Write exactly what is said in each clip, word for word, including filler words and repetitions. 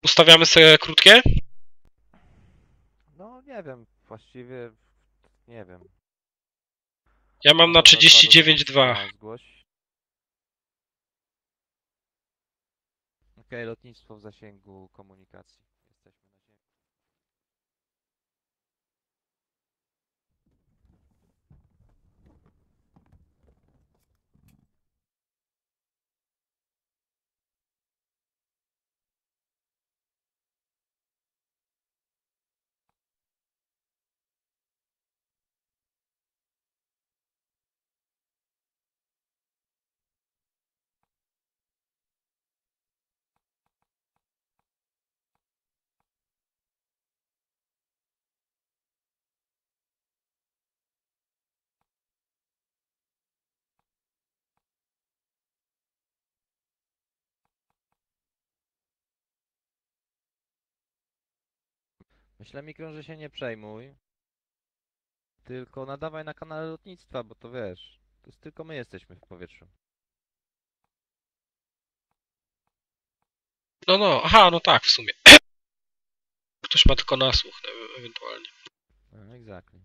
Ustawiamy sobie krótkie? No nie wiem, właściwie nie wiem. Ja mam No na to trzydzieści dziewięć dwa dwa. zgłoś. Okej, lotnictwo w zasięgu komunikacji. Jesteśmy na ziemi. Myślę, Mikron, że się nie przejmuj. Tylko nadawaj na kanale lotnictwa, bo to wiesz, to jest tylko my jesteśmy w powietrzu. No, no, aha, no tak, w sumie. Ktoś ma tylko nasłuch, e ewentualnie. No, exactly.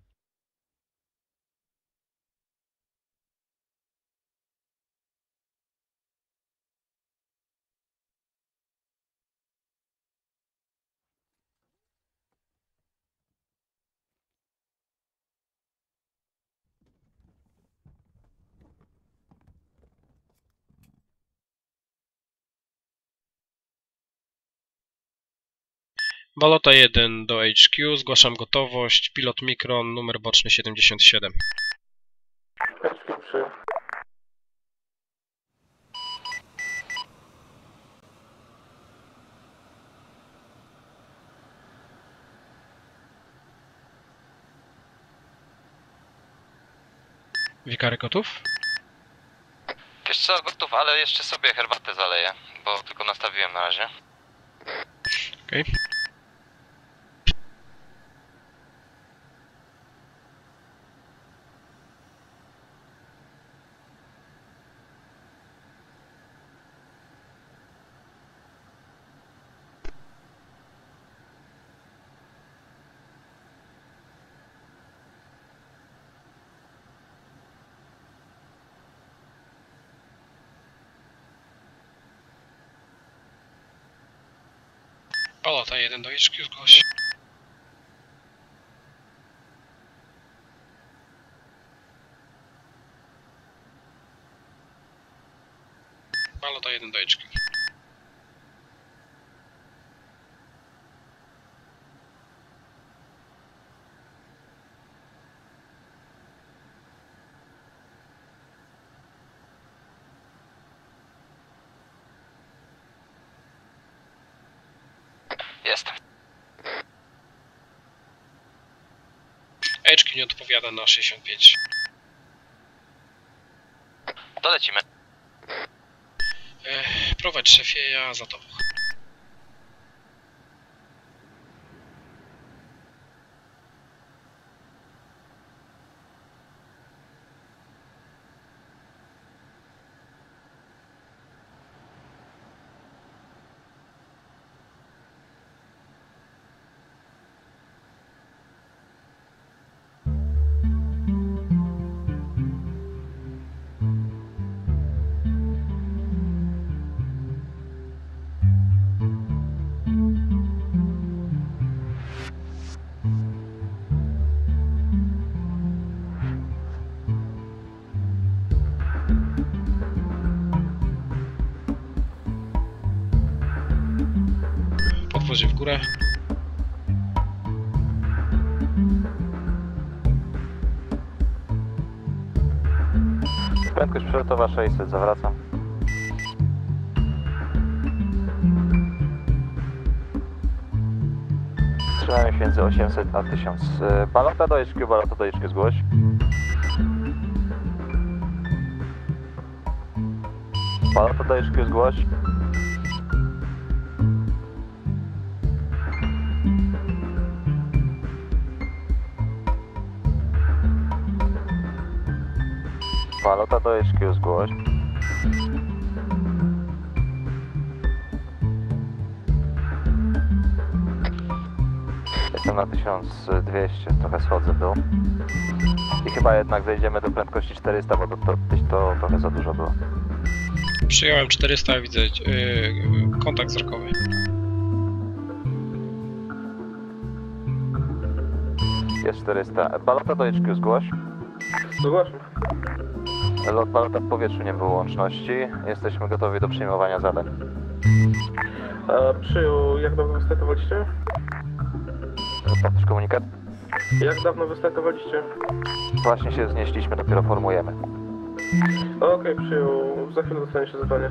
Balota jeden do H Q, zgłaszam gotowość. Pilot Mikron, numer boczny siedemdziesiąt siedem. Wikary gotów? Wiesz co, gotów, ale jeszcze sobie herbatę zaleję, bo tylko nastawiłem na razie. Okej. Okay. Balota jeden do H Q, zgłoś. Balota jeden do H Q. Jestem. H Q nie odpowiada na sześćdziesiąt pięć. Dolecimy. Ech, prowadź szefie, ja za tobą. Podwozie w górę. Prędkość przelotowa sześćset, zawracam. Trzymamy się między osiemset a tysiąc. Balota do H Q, balota do H Q, zgłoś. Balota do H Q, zgłoś. Balota do H Q, zgłoś. Jestem na tysiąc dwieście, trochę schodzę w dół. I chyba jednak zejdziemy do prędkości czterysta, bo to, to, to trochę za dużo było. Przyjąłem czterysta, widzę yy, kontakt wzrokowy. Jest czterysta. Balota do H Q zgłoś. Zgłaszam. Lot balota w powietrzu, nie było łączności. Jesteśmy gotowi do przyjmowania zadań. A przyjął, jak dawno wystartowaliście? Powtórz komunikat. Jak dawno wystartowaliście? Właśnie się znieśliśmy, dopiero formujemy. Okej, okay, przyjął. Za chwilę dostanie się zadanie.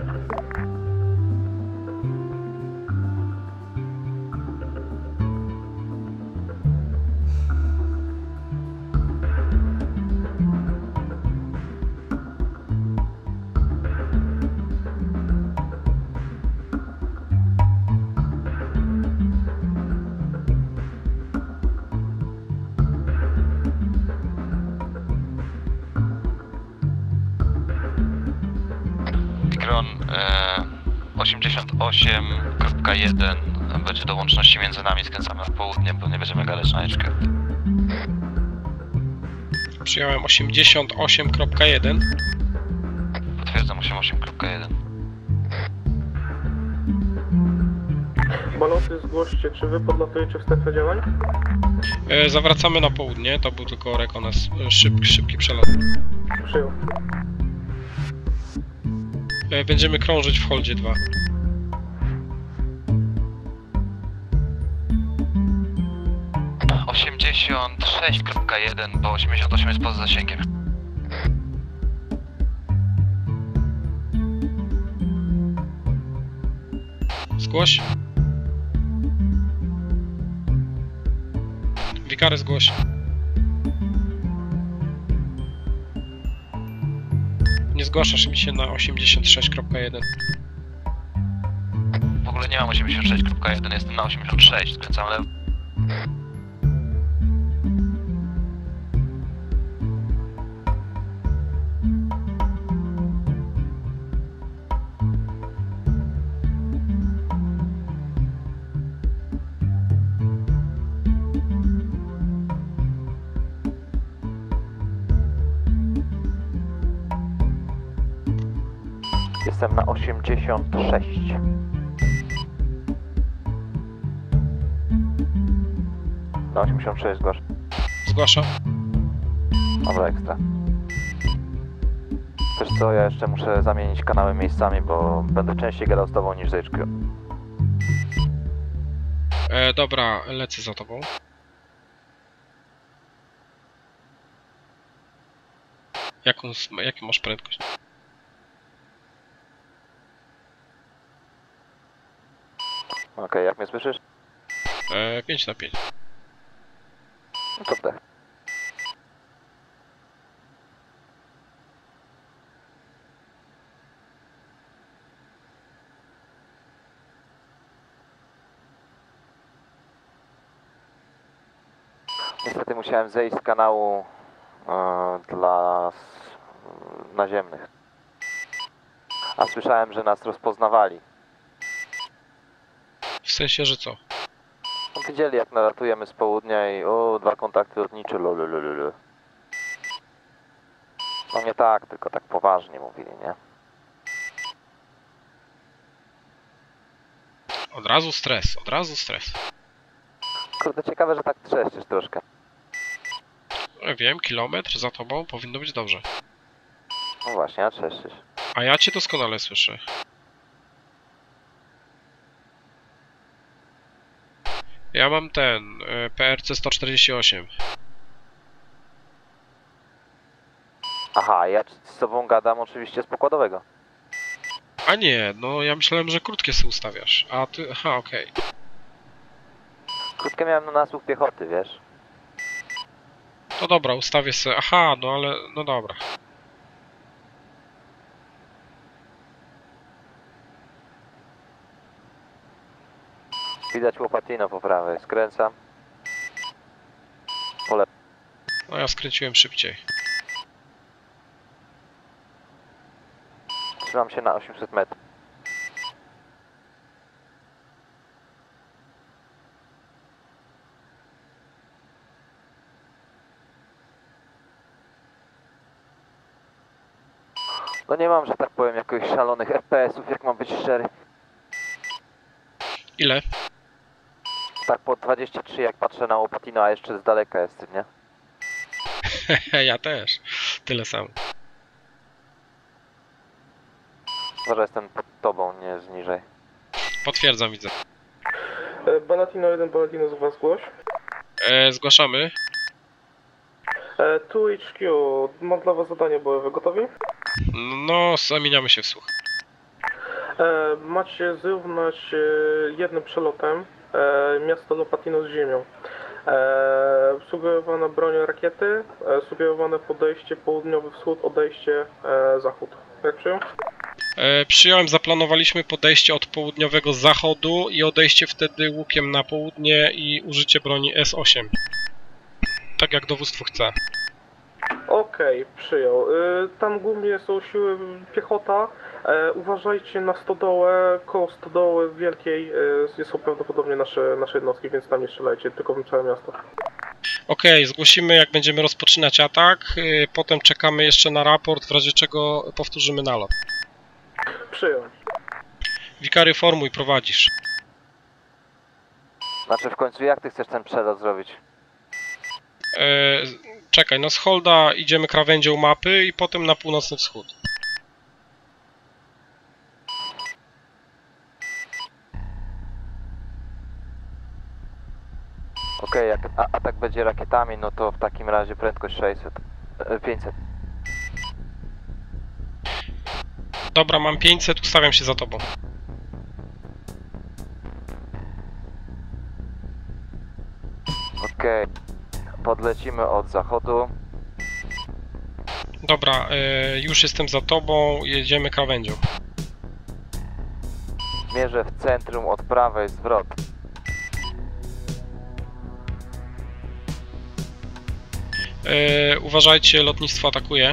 Mikron e, osiemdziesiąt osiem kropka jeden będzie do łączności między nami, skręcamy w południe, bo nie będziemy gadać na eczkę. Przyjąłem osiemdziesiąt osiem kropka jeden. Potwierdzam osiemdziesiąt osiem kropka jeden. Baloty zgłoście, czy wy podlatujecie w strefę działań? Yy, zawracamy na południe, to był tylko rekones, szyb, szybki przelot. Przyjął. Yy, będziemy krążyć w holdzie dwa. osiemdziesiąt sześć kropka jeden, bo osiemdziesiąt osiem jest poza zasięgiem. Zgłoś. Wikary zgłoś. Nie zgłaszasz mi się na osiemdziesiąt sześć kropka jeden. W ogóle nie mam osiemdziesiąt sześć kropka jeden, jestem na osiemdziesiąt sześć, skręcam lewo. Jestem na osiemdziesiąt sześć. Na osiemdziesiąt sześć zgłasz. Zgłaszam. Dobra, ekstra. Wiesz co, ja jeszcze muszę zamienić kanały miejscami, bo będę częściej gadał z tobą niż z H Q. E, dobra, lecę za tobą. Jaką, jaką masz prędkość? Okej, okay, jak mnie słyszysz? E, pięć na pięć. No to wdech. Niestety musiałem zejść z kanału e, dla s- naziemnych. A słyszałem, że nas rozpoznawali. W sensie, że co? No, widzieli, jak nalatujemy z południa i o, dwa kontakty lotnicze, lulululu. No nie tak, tylko tak poważnie mówili, nie? Od razu stres, od razu stres. Kurde, ciekawe, że tak trzeszczysz troszkę. E, wiem, kilometr za tobą powinno być dobrze. No właśnie, a trzeszczysz. A ja cię doskonale słyszę. Ja mam ten, e, P R C sto czterdzieści osiem. Aha, ja z tobą gadam oczywiście z pokładowego. A nie, no ja myślałem, że krótkie sobie ustawiasz. A ty, aha, okej. Okay. Krótkie miałem na nasłuch piechoty, wiesz? No dobra, ustawię sobie, aha, no ale, no dobra. Widać Łopatino po prawej, skręcam. Po lewej. No ja skręciłem szybciej. Trzymam się na osiemset metrów. No nie mam, że tak powiem, jakichś szalonych F P S-ów, jak mam być szczery. Ile? Tak po dwadzieścia trzy, jak patrzę na Opatino, a jeszcze z daleka jestem, nie? Ja też. Tyle samo. Może jestem pod tobą, nie z niżej. Potwierdzam, widzę. E, Banatino jeden, Banatino z was zgłoś. E, zgłaszamy. E, tu H Q, mam dla was zadanie bojowe, gotowi? No, zamieniamy się w słuch. E, macie zrównać e, jednym przelotem e, miasto Lopatino z ziemią. E, sugerowana broń rakiety, e, sugerowane podejście południowy wschód, odejście e, zachód. Jak przyjął? E, przyjąłem, zaplanowaliśmy podejście od południowego zachodu i odejście wtedy łukiem na południe i użycie broni S osiem. Tak jak dowództwo chce. Okej, przyjął. E, tam głównie są siły piechota. E, uważajcie na stodołę, koło stodoły wielkiej e, są prawdopodobnie nasze, nasze jednostki, więc tam nie strzelajcie, tylko w całe miasto. Okej, zgłosimy jak będziemy rozpoczynać atak, y, potem czekamy jeszcze na raport, w razie czego powtórzymy nalot. Przyjął. Wikary, formuj, prowadzisz. Znaczy w końcu jak ty chcesz ten przelot zrobić? E, czekaj, no z Holda idziemy krawędzią mapy i potem na północny wschód. Okej, jak a- atak będzie rakietami, no to w takim razie prędkość sześćset, e, pięćset. Dobra, mam pięćset, ustawiam się za tobą. Okej, podlecimy od zachodu. Dobra, e, już jestem za tobą, jedziemy krawędzią. Mierzę w centrum od prawej, zwrot. E, uważajcie, lotnictwo atakuje.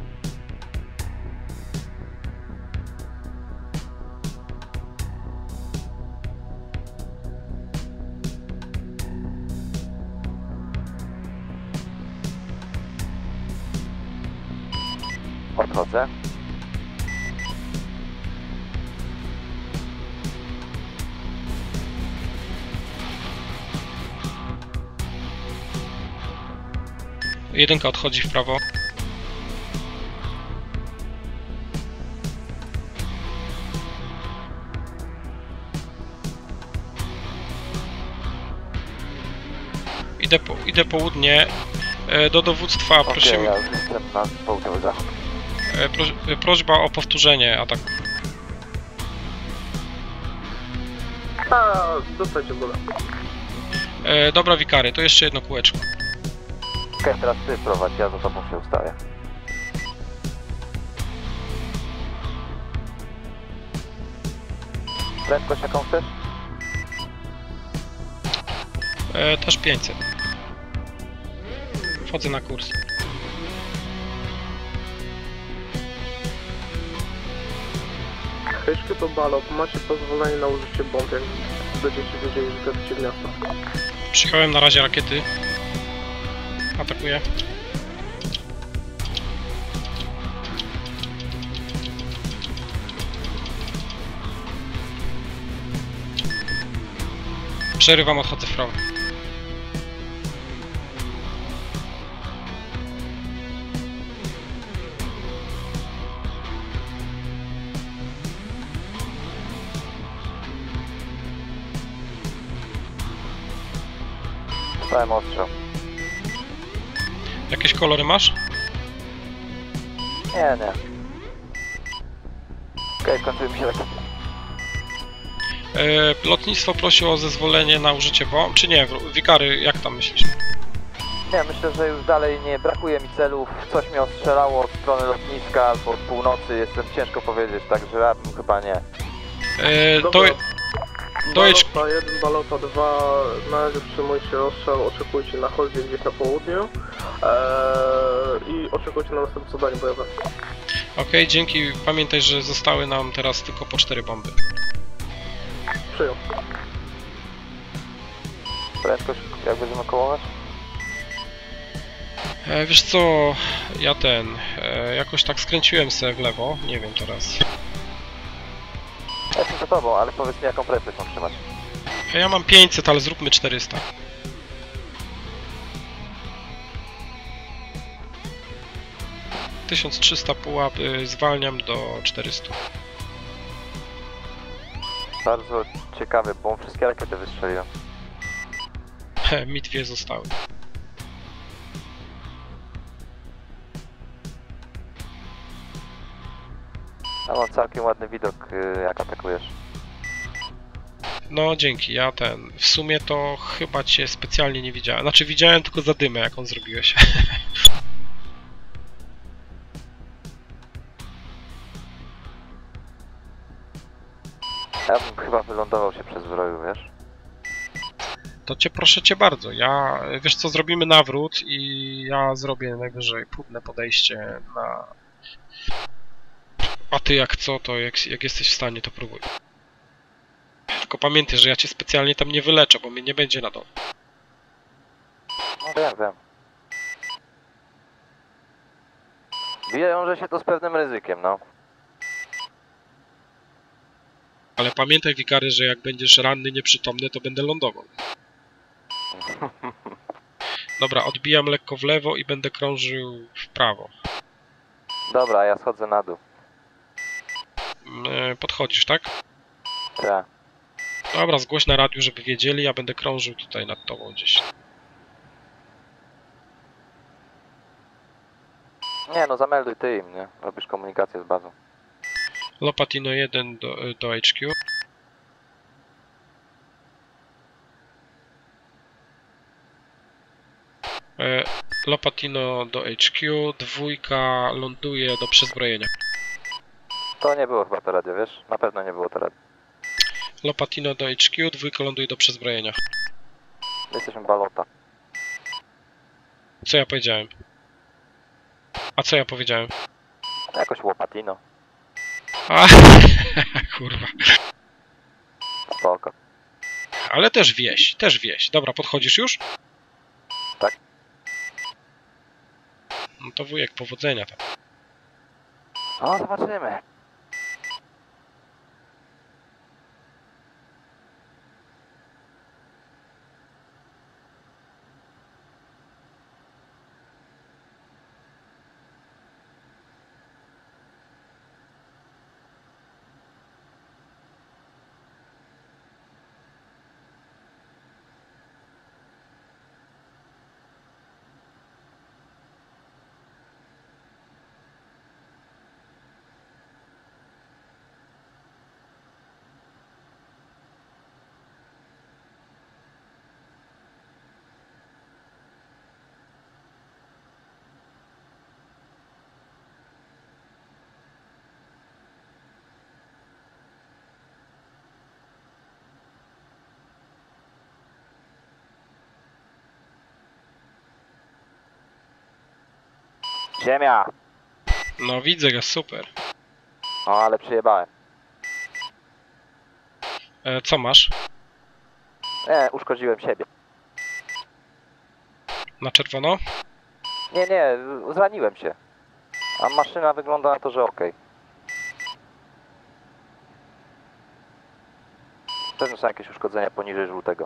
Odchodzę. Jedynka odchodzi w prawo. Idę, po, idę południe. E, do dowództwa Okej, prosimy. ja już jestem na południowy zachód. E, pro, e, prośba o powtórzenie ataku. A, dostajcie go. E, dobra, Wikary, to jeszcze jedno kółeczko. Okej, teraz ty prowadź, ja za tobą się ustawię. Prędkość jaką chcesz? E, też pięćset. Wchodzę na kurs. H Q to balot, macie pozwolenie na użycie bomb, jak będziecie wiedzieli, że traficie w miasto. Przyjąłem na razie rakiety. Atakuję. Przerywam, odchodzę w prawo. Stałem ostrzał. Jakieś kolory masz? Nie, nie. Okej, skończyły mi się rakiety. E, lotnictwo prosi o zezwolenie na użycie bomb, czy nie? Wikary, jak tam myślisz? Nie, myślę, że już dalej nie brakuje mi celów. Coś mnie ostrzelało od strony lotniska albo od północy, jestem ciężko powiedzieć, także ja bym chyba nie. E, to, Dobra. to jedź... Balota jeden, balota dwa, na razie przyjmujcie rozstrzał, oczekujcie na holdzie gdzieś na południu eee, i oczekujcie na następne zadanie bojowe. Okej, dzięki. Pamiętaj, że zostały nam teraz tylko po cztery bomby. Przyjął. Prędkość, jak będziemy kołować? E, wiesz co, ja ten... E, jakoś tak skręciłem se w lewo, nie wiem teraz. Ja jestem za tobą, ale powiedz mi jaką presję chcą trzymać. Ja mam pięćset, ale zróbmy czterysta. tysiąc trzysta pułap, y, zwalniam do czterystu. Bardzo ciekawy, bo wszystkie rakiety wystrzeliłem. He, mi dwie zostały. Ja mam całkiem ładny widok, jak atakujesz. No dzięki, ja ten... W sumie to chyba cię specjalnie nie widziałem. Znaczy widziałem tylko zadymę, jaką zrobiłeś. Ja bym chyba wylądował się przez wroju, wiesz? To cię proszę cię bardzo, ja... Wiesz co, zrobimy nawrót i ja zrobię najwyżej próbne podejście na... A ty jak co, to jak, jak jesteś w stanie, to próbuj. Tylko pamiętaj, że ja cię specjalnie tam nie wyleczę, bo mnie nie będzie na dole. No wiem, wiem. Wiąże się to z pewnym ryzykiem, no. Ale pamiętaj, Wikary, że jak będziesz ranny, nieprzytomny, to będę lądował. Dobra, odbijam lekko w lewo i będę krążył w prawo. Dobra, ja schodzę na dół. E, podchodzisz, tak? Tak. Dobra, zgłoś na radiu, żeby wiedzieli, ja będę krążył tutaj nad tobą gdzieś. Nie no, zamelduj ty im, nie? Robisz komunikację z bazą. Lopatino jeden do, do H Q. E, Lopatino do H Q, dwójka ląduje do przezbrojenia. To nie było chyba to radio, wiesz? Na pewno nie było to radio. Lopatino do H Q, dwójka ląduje do przezbrojenia. My jesteśmy balota. Co ja powiedziałem? A co ja powiedziałem? Jakoś łopatino. A, kurwa. Spoko. Ale też wieś, też wieś. Dobra, podchodzisz już? Tak. No to wujek, powodzenia tam. No, zobaczymy. Ziemia! No widzę go, super. O, ale przyjebałem. E, co masz? Nie, uszkodziłem siebie. Na czerwono? Nie, nie, zraniłem się. A maszyna wygląda na to, że okej. Pewnie są jakieś uszkodzenia poniżej żółtego.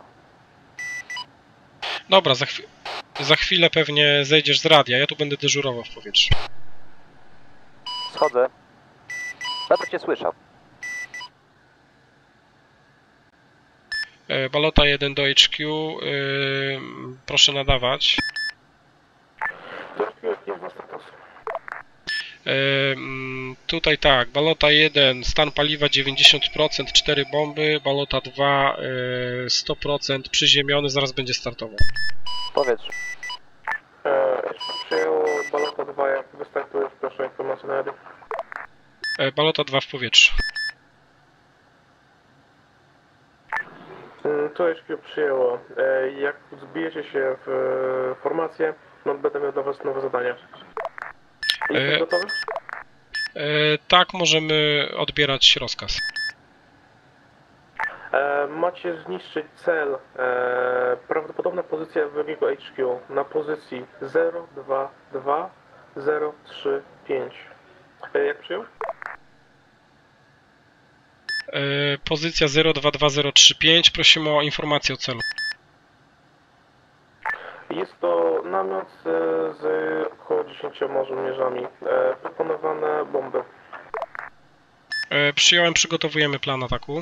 Dobra, za, chwi za chwilę pewnie zejdziesz z radia, ja tu będę dyżurował w powietrzu. Schodzę. Będę cię słyszał. E, balota jeden do H Q, e, proszę nadawać. E, tutaj tak, balota jeden, stan paliwa dziewięćdziesiąt procent, cztery bomby, balota dwa, e, sto procent, przyziemiony, zaraz będzie startował. Powiedz. Przyjął balota dwa, jak wystartujesz, proszę informację na radiu. E, balota dwa w powietrzu. Tu H Q przyjęło. E, Jak zbijecie się w e, formację, no będę miał dla was nowe zadanie. Jesteś E, gotowy? E, tak, możemy odbierać rozkaz. E, macie zniszczyć cel. E, prawdopodobna pozycja wyniku H Q na pozycji zero dwa dwa zero trzy pięć. E, jak przyjął? E, pozycja zero dwa dwa zero trzy pięć, prosimy o informację o celu. Jest to namiot e, z około dziesięcioma żołnierzami. E, proponowane bomby. E, przyjąłem, przygotowujemy plan ataku.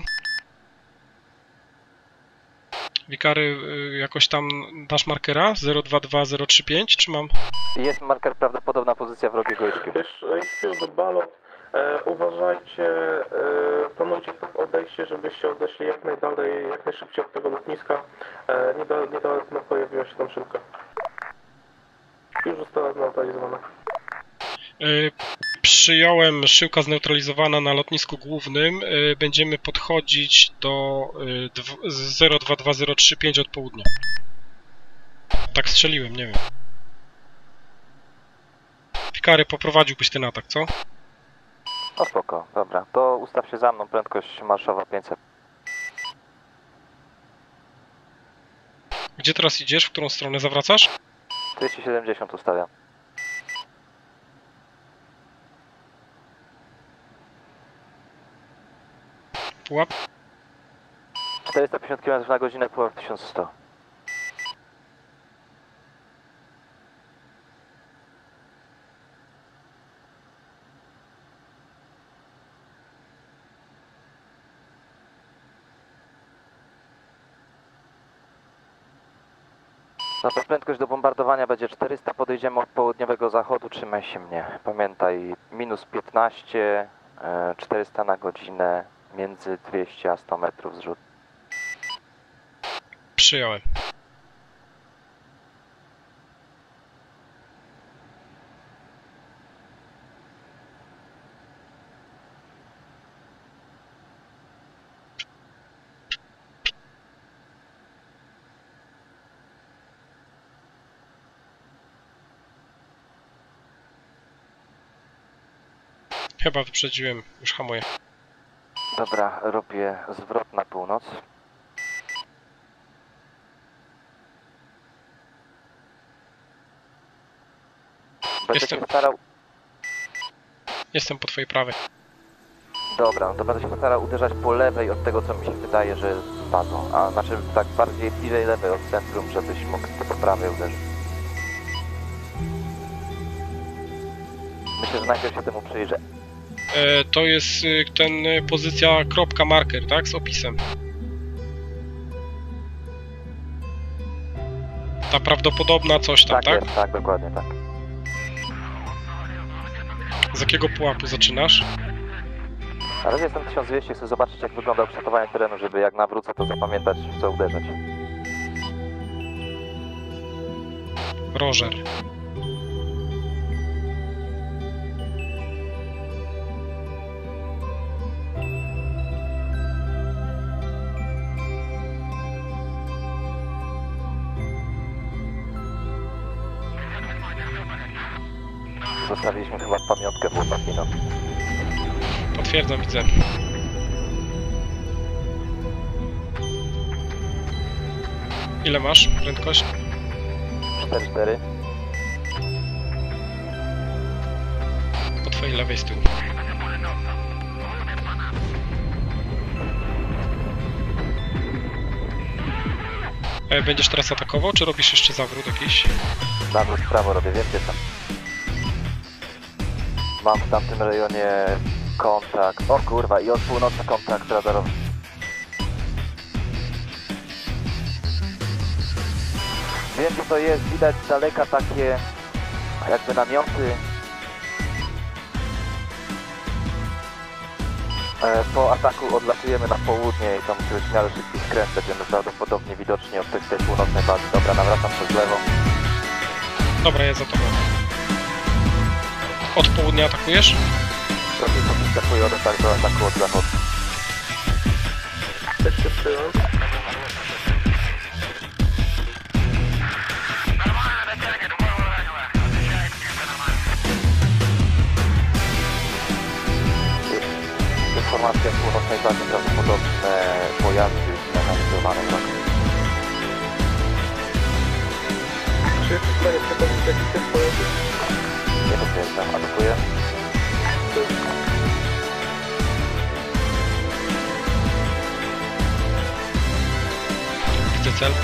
Wikary, e, jakoś tam dasz markera zero dwa dwa zero trzy pięć, czy mam? Jest marker, prawdopodobna pozycja wrogiego H Q. Wiesz, jeśli do balot, e, uważajcie, e, planujcie tak odejście, żebyście odeszli jak najdalej, jak najszybciej od tego lotniska. E, niedaleko niedaleko pojawiła się tam szybka. Już została zneutralizowana. E, przyjąłem, szyłka zneutralizowana na lotnisku głównym. E, będziemy podchodzić do e, zero dwa dwa zero trzy pięć od południa. Tak strzeliłem, nie wiem. Wikary, poprowadziłbyś ten atak, co? No spoko, dobra. To ustaw się za mną, prędkość marszowa pięćset. Gdzie teraz idziesz? W którą stronę zawracasz? dwieście siedemdziesiąt ustawiam. Pułap? czterysta pięćdziesiąt kilometrów na godzinę, pułap tysiąc sto. Dobra, prędkość do bombardowania będzie czterysta, podejdziemy od południowego zachodu, trzymaj się mnie. Pamiętaj, minus piętnaście, czterysta na godzinę, między dwieście a sto metrów zrzut. Przyjąłem. Chyba wyprzedziłem, już hamuję. Dobra, robię zwrot na północ. Będę Jestem. się starał... Jestem po twojej prawej. Dobra, to będę się starał uderzać po lewej od tego, co mi się wydaje, że spadło. A znaczy tak bardziej bliżej lewej od centrum, żebyś mógł po prawej uderzyć. Myślę, że najpierw się temu przyjrzę. E, to jest y, ten y, pozycja kropka marker, tak? Z opisem. Ta prawdopodobna coś tam, Tak, tak? jest, tak, dokładnie tak. Z jakiego pułapu zaczynasz? Na razie jestem tysiąc dwieście, chcę zobaczyć, jak wygląda ukształtowanie terenu, żeby jak nawrócę, to zapamiętać, w co uderzać. Roger. Zostawiliśmy chyba pamiątkę w Łopatino. Potwierdzam, widzę. Ile masz prędkość? cztery cztery. Po twojej lewej z tyłu. E, będziesz teraz atakował, czy robisz jeszcze zawrót jakiś? Nawrót w prawo robię, wiem gdzie tam. Mam w tamtym rejonie kontakt. O kurwa, i od północy kontakt radarowy. Wiem gdzie to jest, widać z daleka takie jakby namioty. E, po ataku odlatujemy na południe i to musi być w miarę szybki skręt. Będziemy prawdopodobnie widoczni od tej, tej północnej bazy. Dobra, nawracam przez lewo. Dobra, jest za tobą. Od południa atakujesz? Trochę to przystępuje od ataku do ataku od zachodu. Też się przyjąłem. Informacja w północnej bazie, prawdopodobne pojazdy zmechanizowane. Czy jest w stanie przekonać jakiś jest pojazd? Nie Delta, atakuję. Widzę cel.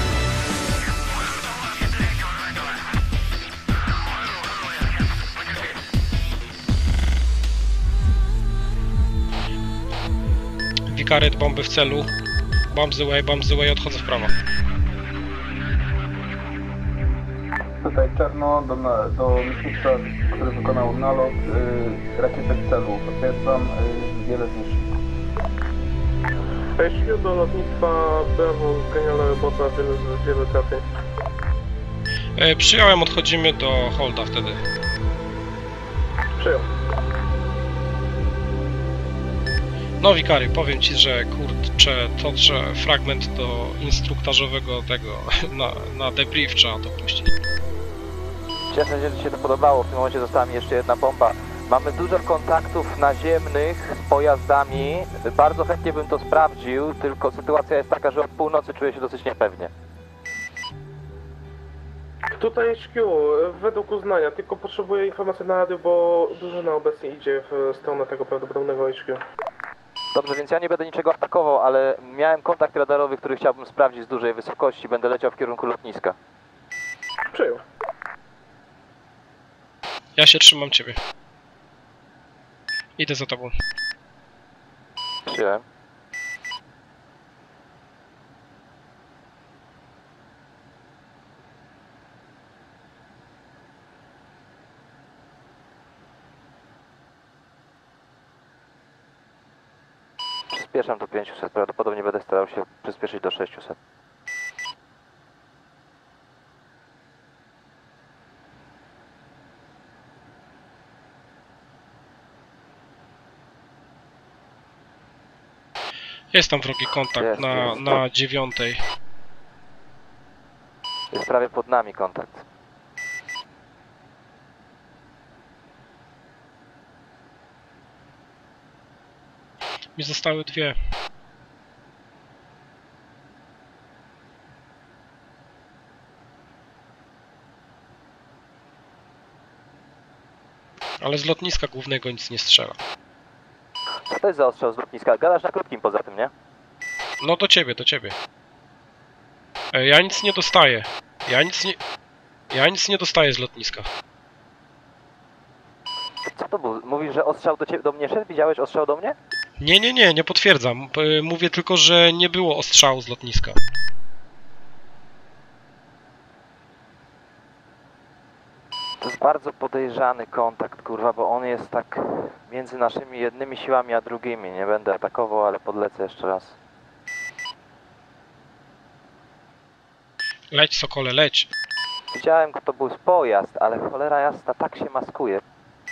Wikaret, bomby w celu. Bomb the way, bomb the way, odchodzę w prawo. Tutaj Czerno do, na- do myśliwca, który wykonał nalot, yy, rakietę w celu. Potwierdzam, yy, wiele zniszczeń. Jeśli do lotnictwa, brawo, genialna robota, wiele, wiele trafień. E, przyjąłem, odchodzimy do holda wtedy. Przyjął. No Wikary, powiem ci, że kurczę, to że fragment do instruktażowego tego na, na debrief trzeba dopuścić. Cieszę się, że Ci się to podobało. W tym momencie została mi jeszcze jedna bomba. Mamy dużo kontaktów naziemnych z pojazdami. Bardzo chętnie bym to sprawdził, tylko sytuacja jest taka, że od północy czuję się dosyć niepewnie. Tutaj H Q, według uznania, tylko potrzebuję informacji na radio, bo drużyna obecnie idzie w stronę tego prawdopodobnego H Q. Dobrze, więc ja nie będę niczego atakował, ale miałem kontakt radarowy, który chciałbym sprawdzić z dużej wysokości. Będę leciał w kierunku lotniska. Przyjął. Ja się trzymam ciebie. Idę za tobą. Przyjąłem. Przyspieszam do pięciuset, prawdopodobnie będę starał się przyspieszyć do sześciuset. Jest tam wrogi kontakt Jest, na, jest. na dziewiątej. Jest prawie pod nami kontakt. Mi zostały dwie. Ale z lotniska głównego nic nie strzela. Co to jest za ostrzał z lotniska? Gadasz na krótkim poza tym, nie? No do ciebie, do ciebie. E, Ja nic nie dostaję. Ja nic nie... Ja nic nie dostaję z lotniska. Co to był? Mówisz, że ostrzał do, ciebie, do mnie szedł? Widziałeś ostrzał do mnie? Nie, nie, nie, nie potwierdzam. E, Mówię tylko, że nie było ostrzału z lotniska. To jest bardzo podejrzany kontakt, kurwa, bo on jest tak między naszymi jednymi siłami a drugimi. Nie będę atakował, ale podlecę jeszcze raz. Leć, Sokole, leć. Widziałem, kto był pojazd, ale cholera jasna, tak się maskuje.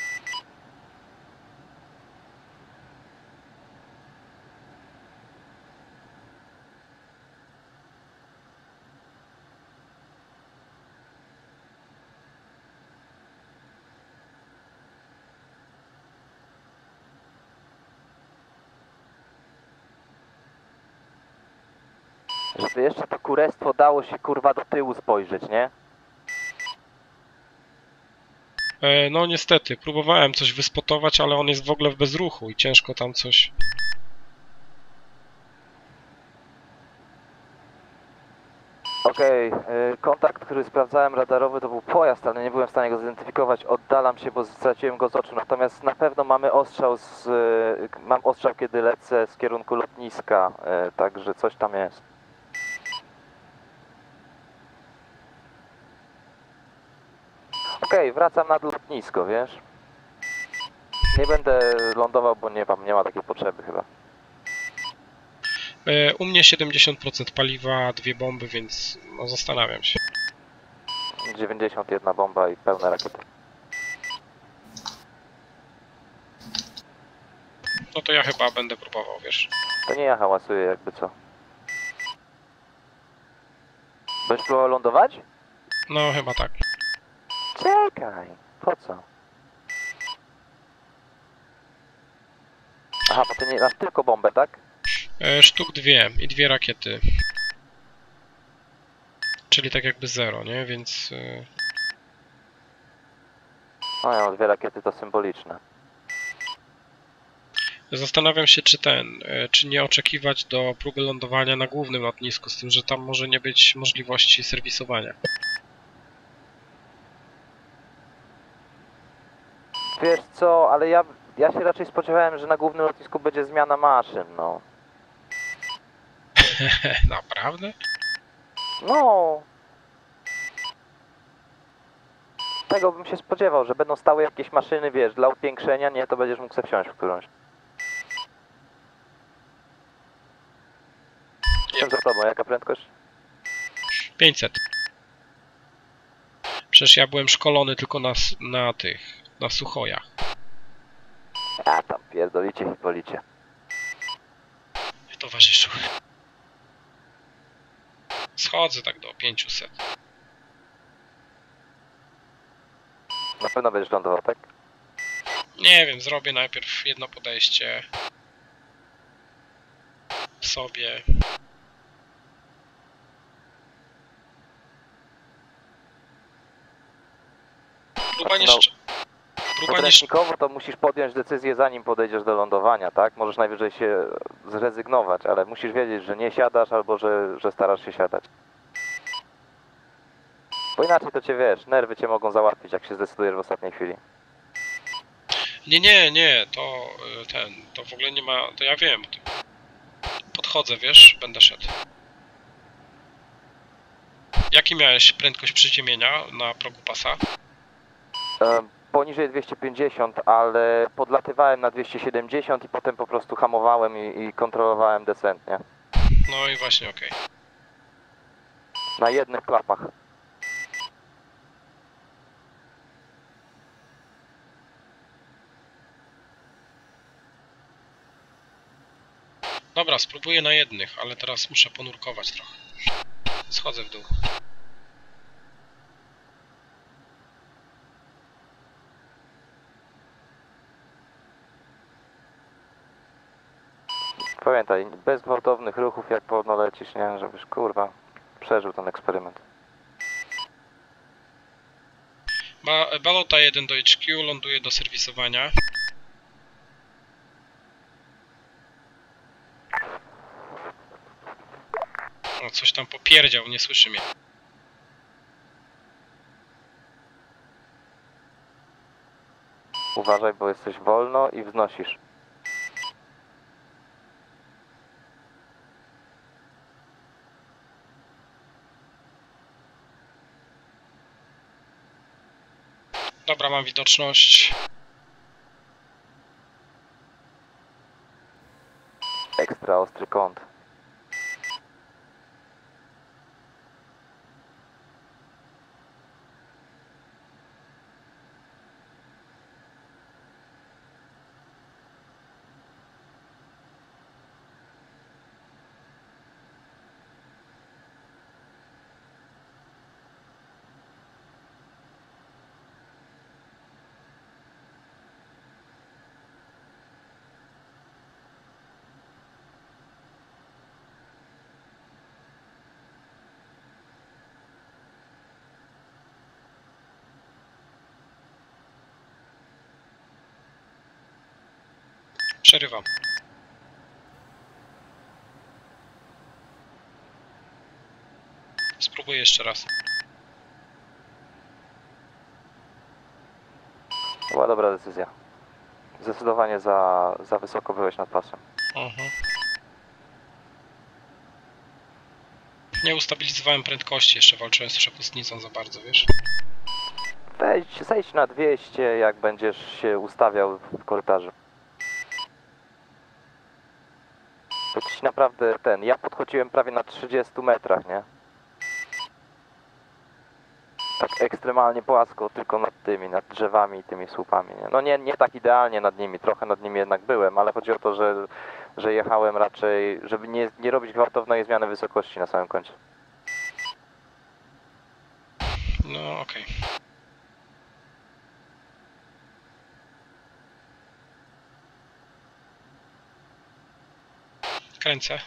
Żeby jeszcze to kurestwo dało się, kurwa, do tyłu spojrzeć, nie? E, No niestety, próbowałem coś wyspotować, ale on jest w ogóle w bezruchu i ciężko tam coś... Okej, okay, kontakt, który sprawdzałem radarowy, to był pojazd, ale nie byłem w stanie go zidentyfikować. Oddalam się, bo straciłem go z oczu. Natomiast na pewno mamy ostrzał z... y, mam ostrzał, kiedy lecę z kierunku lotniska, y, także coś tam jest. Okej, okay, wracam na lotnisko, wiesz? Nie będę lądował, bo nie mam, nie ma takiej potrzeby chyba. E, U mnie siedemdziesiąt procent paliwa, dwie bomby, więc no, zastanawiam się. dziewięćdziesiąt jedna bomba i pełne rakiety. No to ja chyba będę próbował, wiesz. To nie ja hałasuję, jakby co. Będziesz próbował lądować? No chyba tak. Czekaj, po co? Aha, bo ty nie masz tylko bombę, tak? E, Sztuk dwie i dwie rakiety. Czyli tak jakby zero, nie? Więc... e, No ja dwie rakiety to symboliczne. Zastanawiam się, czy ten, e, czy nie oczekiwać do próby lądowania na głównym lotnisku, z tym, że tam może nie być możliwości serwisowania. Wiesz co, ale ja, ja się raczej spodziewałem, że na głównym lotnisku będzie zmiana maszyn, no. Naprawdę? No. Tego bym się spodziewał, że będą stały jakieś maszyny, wiesz, dla upiększenia, nie, to będziesz mógł sobie wsiąść w którąś. Jestem za tobą, jaka prędkość? pięćset. Przecież ja byłem szkolony tylko na, s- na tych, na Suchojach. A tam pierdolicie, hipolicie. Towarzyszu. Schodzę tak do pięciuset. Na pewno będziesz lądował, tak? Nie wiem, zrobię najpierw jedno podejście sobie. Próba nie, No. szcz- próba nie, szcz- Podręcznikowo to musisz podjąć decyzję, zanim podejdziesz do lądowania, tak? Możesz najwyżej się zrezygnować, ale musisz wiedzieć, że nie siadasz albo że, że starasz się siadać. Bo inaczej to cię, wiesz, nerwy cię mogą załatwić, jak się zdecydujesz w ostatniej chwili. Nie, nie, nie, to y, ten, to w ogóle nie ma, to ja wiem. To podchodzę, wiesz, będę szedł. Jaki miałeś prędkość przyziemienia na progu pasa? E, poniżej dwieście pięćdziesiąt, ale podlatywałem na dwieście siedemdziesiąt i potem po prostu hamowałem i, i kontrolowałem descent, nie? No i właśnie, okej. Na jednych klapach. Dobra, spróbuję na jednych, ale teraz muszę ponurkować trochę. Schodzę w dół. Pamiętaj, bez gwałtownych ruchów, jak wolno lecisz, nie? Żebyś, kurwa, przeżył ten eksperyment. Ba balota jeden do H Q, ląduje do serwisowania. O, coś tam popierdział, nie słyszy mnie. Uważaj, bo jesteś wolno i wznosisz. Dobra, mam widoczność. Ekstra ostry kąt. Przerywam. Spróbuję jeszcze raz. Była dobra decyzja. Zdecydowanie za, za wysoko byłeś nad pasem. Mhm. Nie ustabilizowałem prędkości, jeszcze walczyłem z przepustnicą za bardzo, wiesz? Wejdź, zejdź na dwieście, jak będziesz się ustawiał w korytarzu. To ci naprawdę ten, ja podchodziłem prawie na trzydziestu metrach, nie? Tak ekstremalnie płasko, tylko nad tymi, nad drzewami i tymi słupami, nie? No nie, nie tak idealnie nad nimi, trochę nad nimi jednak byłem, ale chodzi o to, że, że jechałem raczej, żeby nie, nie robić gwałtownej zmiany wysokości na samym końcu. No okej. Kręcę.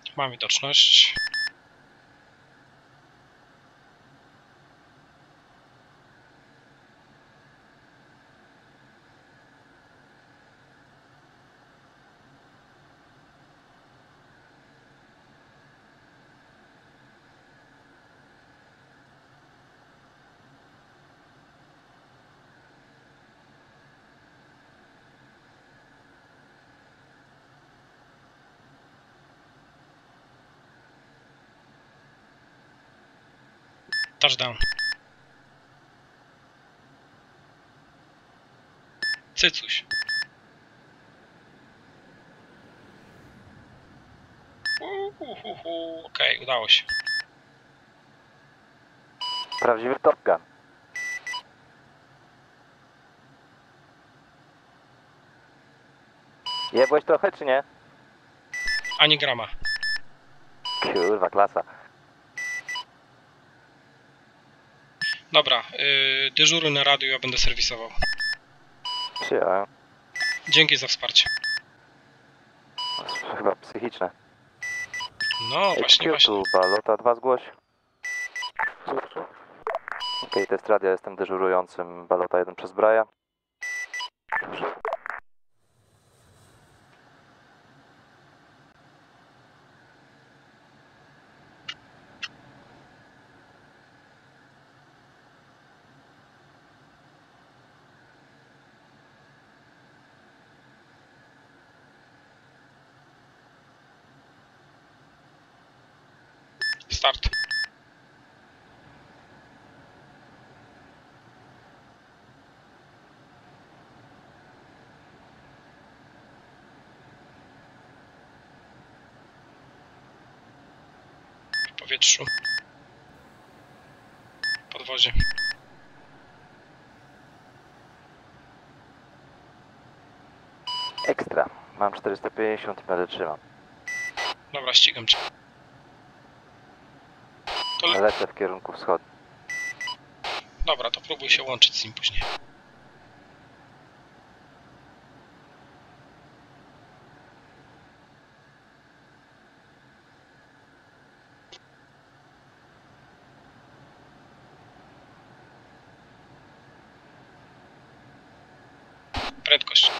Mam widoczność. Touchdown. Cycuś. Uhuhu. Okej, okay, udało się. Prawdziwy Top Gun. Jebłeś trochę, czy nie? Ani grama. Kurwa, klasa. Dobra, yy, dyżuruj na radiu, ja będę serwisował. Przyjąłem. Dzięki za wsparcie. Chyba psychiczne. No, właśnie, Q właśnie. tu, Balota dwa zgłoś. Okej, to jest radia, jestem dyżurującym Balota jeden przez Braja. Start. W powietrzu. Podwozie. Ekstra. Mam czterysta pięćdziesiąt i będę trzymał. Dobra, ścigam cię. To le... Lecę w kierunku wschodnim. Dobra, to próbuj się łączyć z nim później. Prędkość.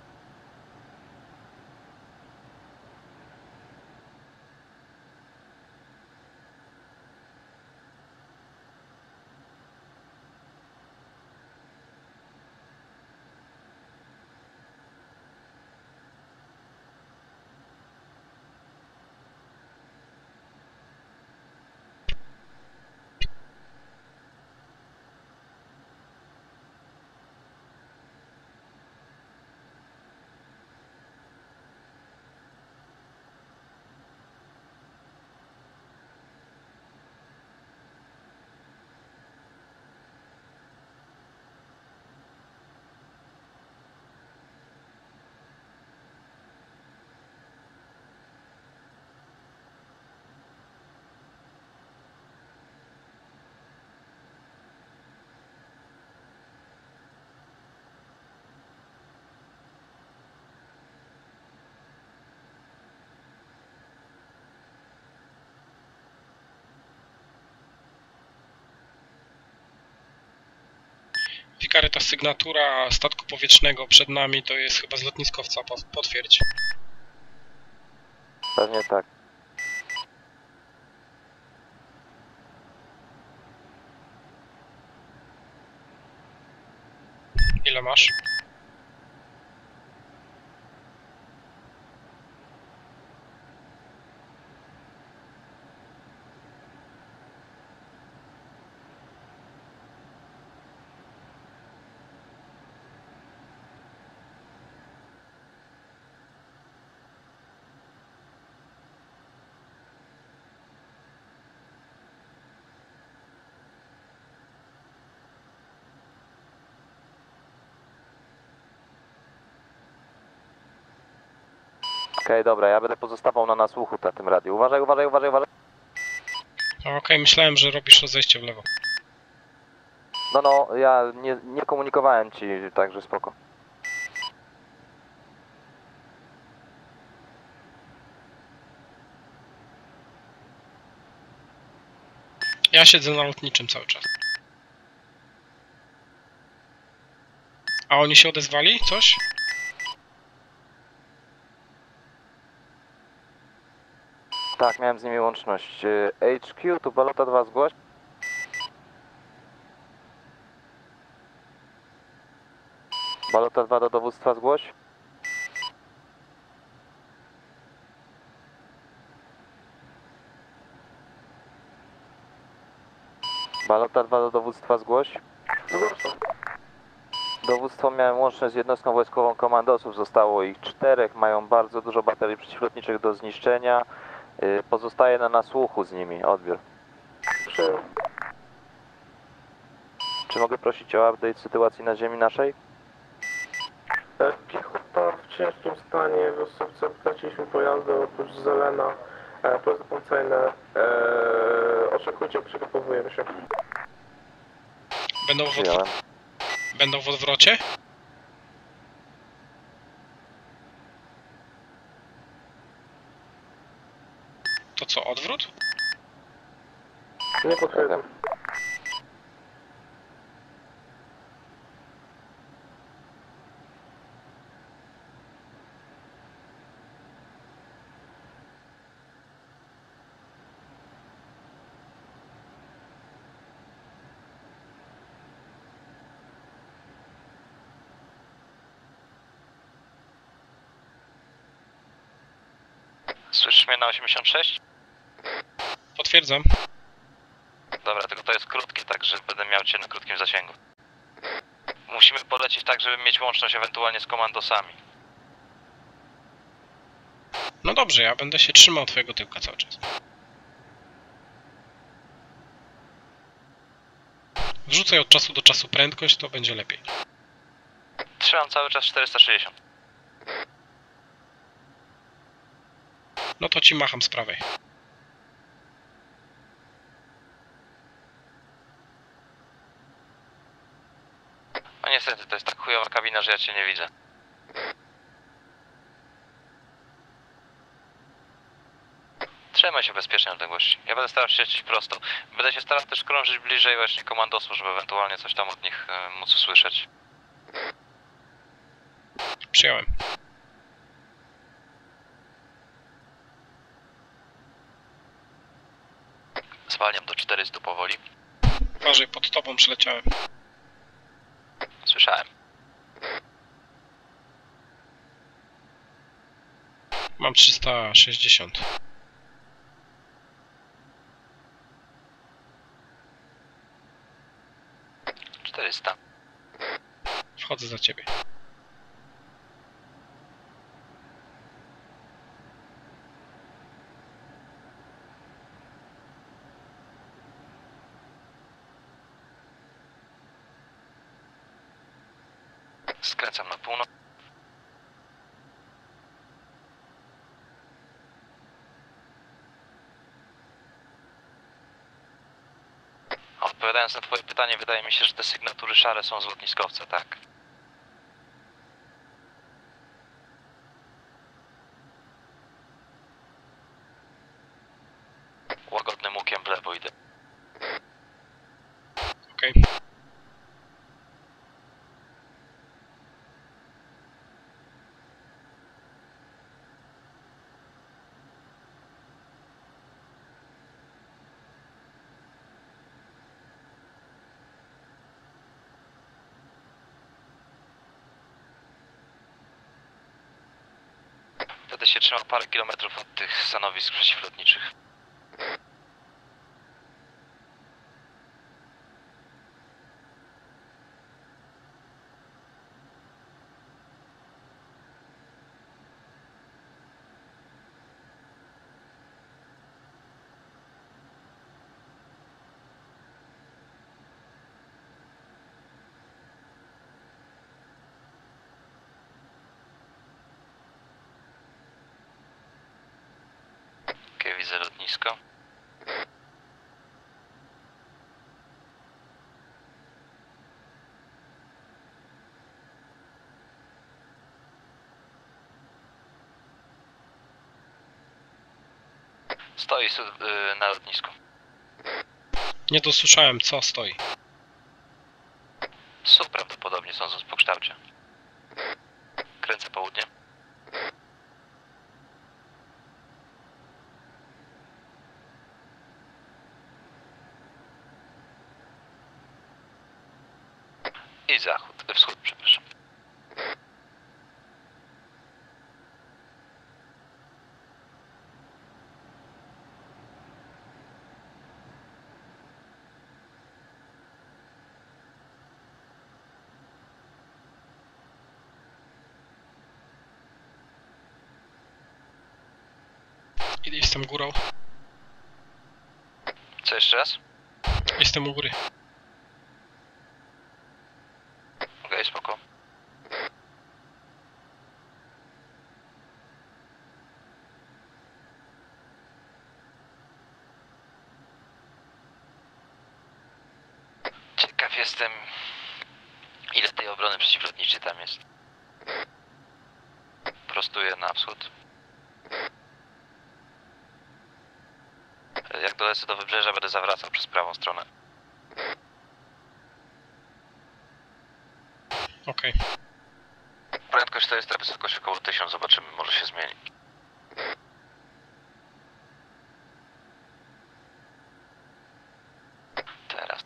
Wikary, ta sygnatura statku powietrznego przed nami to jest chyba z lotniskowca, potwierdź. Pewnie tak. Ile masz? Okej, okay, dobra, ja będę pozostawał na nasłuchu na tym radiu. Uważaj, uważaj, uważaj, uważaj. Okej, okay, myślałem, że robisz rozejście w lewo. No, no, ja nie, nie komunikowałem ci, także spoko. Ja siedzę na lotniczym cały czas. A oni się odezwali? Coś? Tak, miałem z nimi łączność. Y, H Q, tu Balota dwa, zgłoś. Balota dwa do dowództwa, zgłoś. Balota dwa do dowództwa, zgłoś. Dowództwo, miałem łączność z jednostką wojskową komandosów, zostało ich czterech, mają bardzo dużo baterii przeciwlotniczych do zniszczenia. Y, Pozostaje na nasłuchu z nimi, odbiór. Przyjął. Czy mogę prosić o update sytuacji na ziemi naszej? E, Piechota w ciężkim stanie, w Ossowce traciliśmy pojazdy, oprócz Zelena, e, pojazdy pancerne. E, oczekujcie, przygotowujemy się. Będą w, Przyjąłem. odw Będą w odwrocie? To co, odwrót? Nie potwierdzam. Słyszysz mnie na osiemdziesiąt sześć? Potwierdzam. Dobra, tylko to jest krótkie, także będę miał cię na krótkim zasięgu. Musimy polecieć tak, żeby mieć łączność ewentualnie z komandosami. No dobrze, ja będę się trzymał twojego tyłka cały czas. Wrzucaj od czasu do czasu prędkość, to będzie lepiej. Trzymam cały czas czterysta sześćdziesiąt. No to ci macham z prawej. No niestety, to jest tak chujowa kabina, że ja cię nie widzę. Trzymaj się bezpiecznie na odległości. Ja będę starał się lecieć prosto. Będę się starał też krążyć bliżej właśnie komandosów, żeby ewentualnie coś tam od nich e, móc usłyszeć. Przyjąłem. Zwalniam do czterystu powoli. Uważaj, pod tobą przyleciałem. Słyszałem. Mam trzysta sześćdziesiąt. czterysta. Wchodzę za ciebie. Skręcam na północ. Odpowiadając na twoje pytanie, wydaje mi się, że te sygnatury szare są z lotniskowca, tak? Łagodnym łukiem w lewo idę. Okej. Wtedy się trzymał parę kilometrów od tych stanowisk przeciwlotniczych. Okej, widzę lotnisko. Stoi su- yy, na lotnisku. Nie dosłyszałem, co stoi. Są prawdopodobnie sądząc po kształcie. Kręcę południe. I zachód, wschód, przepraszam. Jestem górą. Co jeszcze raz? Jestem u góry. Okej, okay, spoko. Ciekaw jestem, ile tej obrony przeciwlotniczej tam jest. Prostuję na wschód. Jak dolecę do wybrzeża, będę zawracał przez prawą stronę. Okej. Okay. Prędkość to jest ta wysokość około tysiąc, zobaczymy, może się zmieni. Teraz.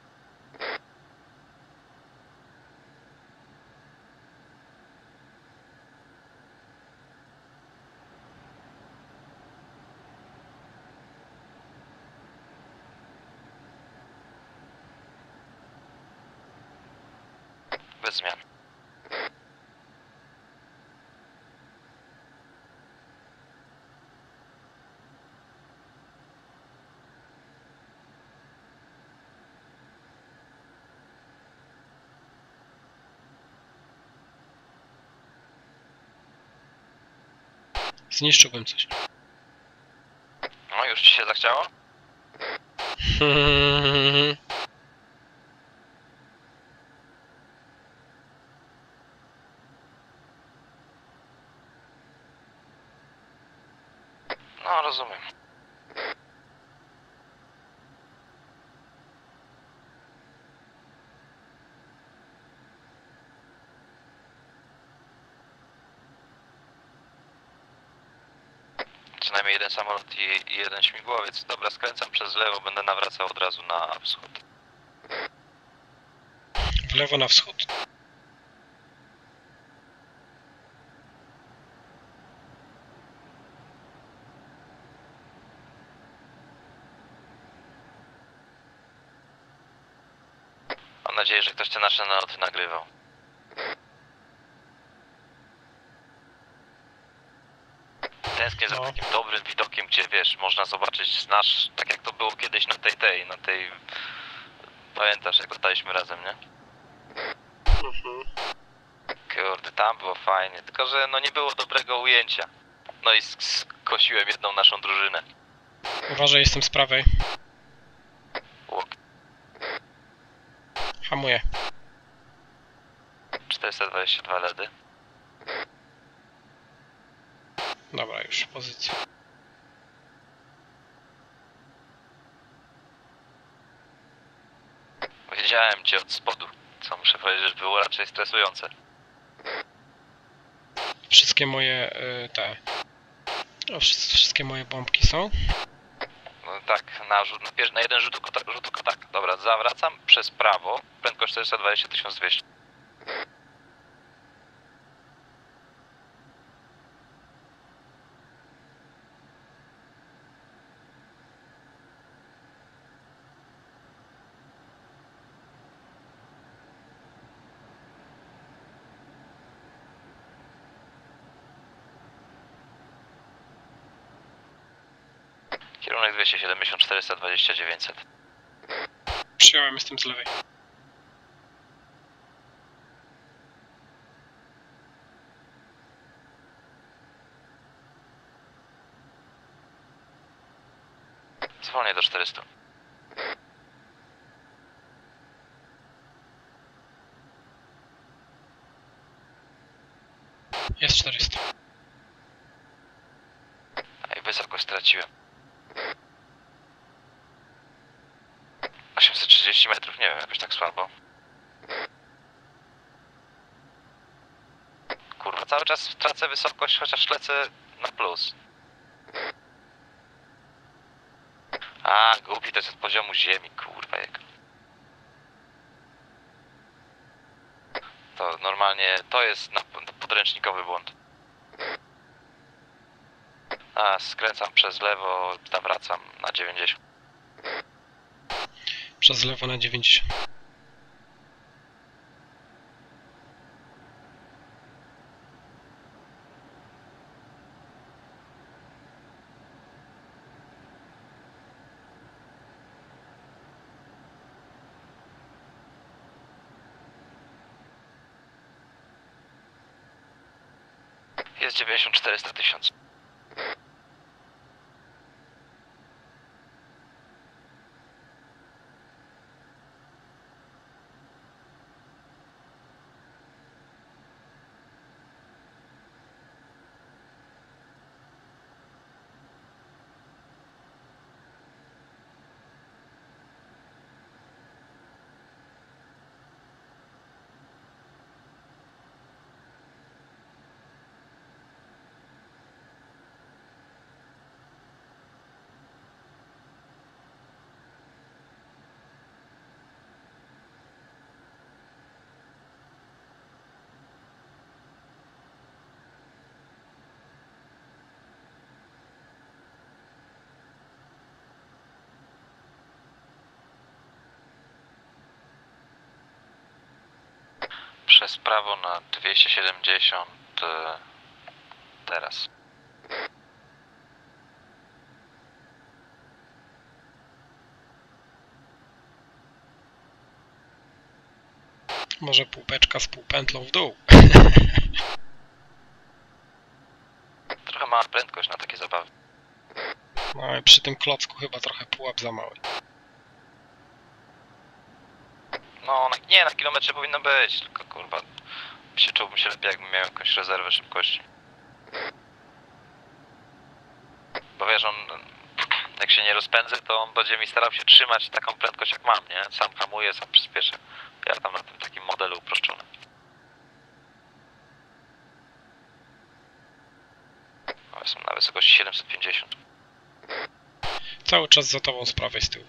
Bez zmian. Zniszczyłbym coś. No, już ci się zachciało? No, rozumiem. Co najmniej jeden samolot i, i jeden śmigłowiec. Dobra, skręcam przez lewo, będę nawracał od razu na wschód. W lewo na wschód. Mam nadzieję, że ktoś te nasze naloty nagrywał. Tęsknię za No. takim dobrym widokiem, gdzie wiesz, można zobaczyć nasz, tak jak to było kiedyś na tej tej, na tej... Pamiętasz, jak lataliśmy razem, nie? Mhm. Kurde, tam było fajnie, tylko że no nie było dobrego ujęcia. No i skosiłem jedną naszą drużynę. Uważaj, jestem z prawej. Łok. Hamuję. czterysta dwadzieścia dwa ledy. Dobra, już pozycja. Wiedziałem cię od spodu, co muszę powiedzieć, że było raczej stresujące. Wszystkie moje y, te... O, wszy- wszystkie moje bombki są. No tak, na, rzut, na, pier- na jeden rzut oka, tak, rzut oka tak. Dobra, zawracam przez prawo, prędkość czterysta dwadzieścia tysiąc dwieście. Kierunek dwieście siedemdziesiąt czterysta dwadzieścia dziewięćset. Przyjąłem, jestem z lewej. Zwolnię do czterystu. Jest czterysta. A i wysoko straciłem. osiemset trzydzieści metrów, nie wiem, jakoś tak słabo. Kurwa, cały czas tracę wysokość, chociaż lecę na plus. A, głupi, to jest od poziomu ziemi, kurwa jak. To normalnie, to jest na, na podręcznikowy błąd. A, skręcam przez lewo, nawracam na dziewięćdziesiąt. Przez lewo na dziewięćdziesiąt. Jest dziewięćdziesiąt czterysta tysięcy. Przez prawo na dwieście siedemdziesiąt e, teraz. Może półpeczka z półpętlą w dół. Trochę mała prędkość na takie zabawy. No i przy tym klocku chyba trochę pułap za mały. No, na, nie, na kilometrze powinno być, tylko kurwa, się czułbym się lepiej, jakbym miał jakąś rezerwę szybkości. Bo wiesz, on, jak się nie rozpędzę, to on będzie mi starał się trzymać taką prędkość jak mam, nie? Sam hamuje, sam przyspieszę. Ja tam na tym takim modelu uproszczonym. O, jestem na wysokości siedemset pięćdziesiąt. Cały czas za tobą z prawej z tyłu.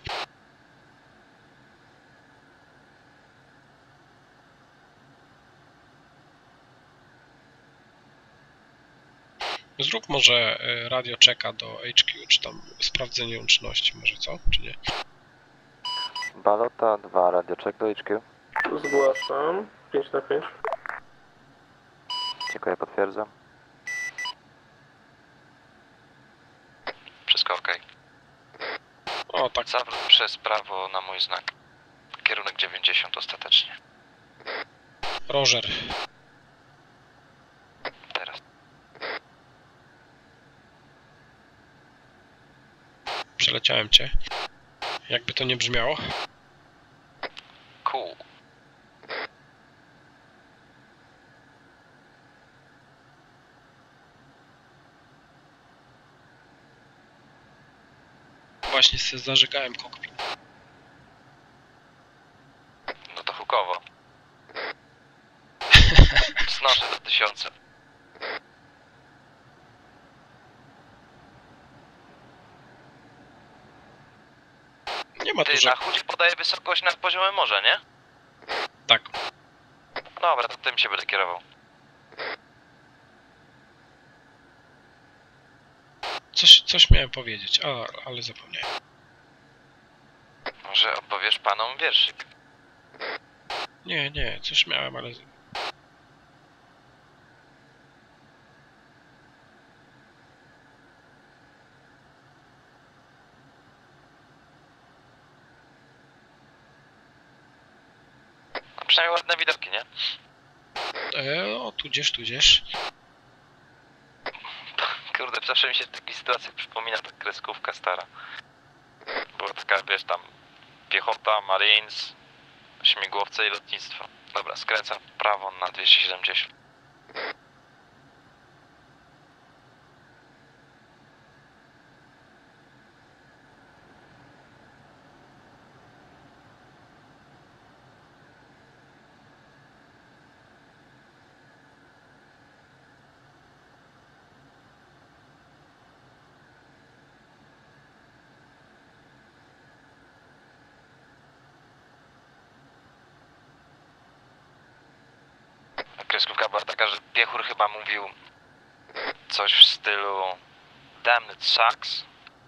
Zrób może y, radio czeka do H Q, czy tam sprawdzenie łączności, może co, czy nie? Balota dwa, radioczek do H Q. Zgłaszam. pięć na pięć. Dziękuję, potwierdzam. Wszystko ok. O, tak, Zawrót przez prawo na mój znak. Kierunek dziewięćdziesiąt ostatecznie. Roger. Teraz. Przeleciałem cię. Jakby to nie brzmiało. Cool. Właśnie sobie zażygałem kokpit. No to hukowo. Znoszę do tysiąca. Nie ma Ty dużo. na chudzie podaje wysokość nad poziomem morza, nie? Tak. Dobra, to tym się będę kierował. Coś, coś miałem powiedzieć, a, ale zapomniałem. Może opowiesz panom wierszyk. Nie, nie, coś miałem, ale... No przynajmniej ładne widoki, nie? E, o, tudzież, tudzież. Kurde, zawsze mi się w takich sytuacjach przypomina ta kreskówka stara. Była taka, wiesz, tam piechota, marines, śmigłowce i lotnictwo. Dobra, skręcam w prawo na dwieście siedemdziesiąt. kreskówka była taka, że Piechur chyba mówił coś w stylu damn it sucks.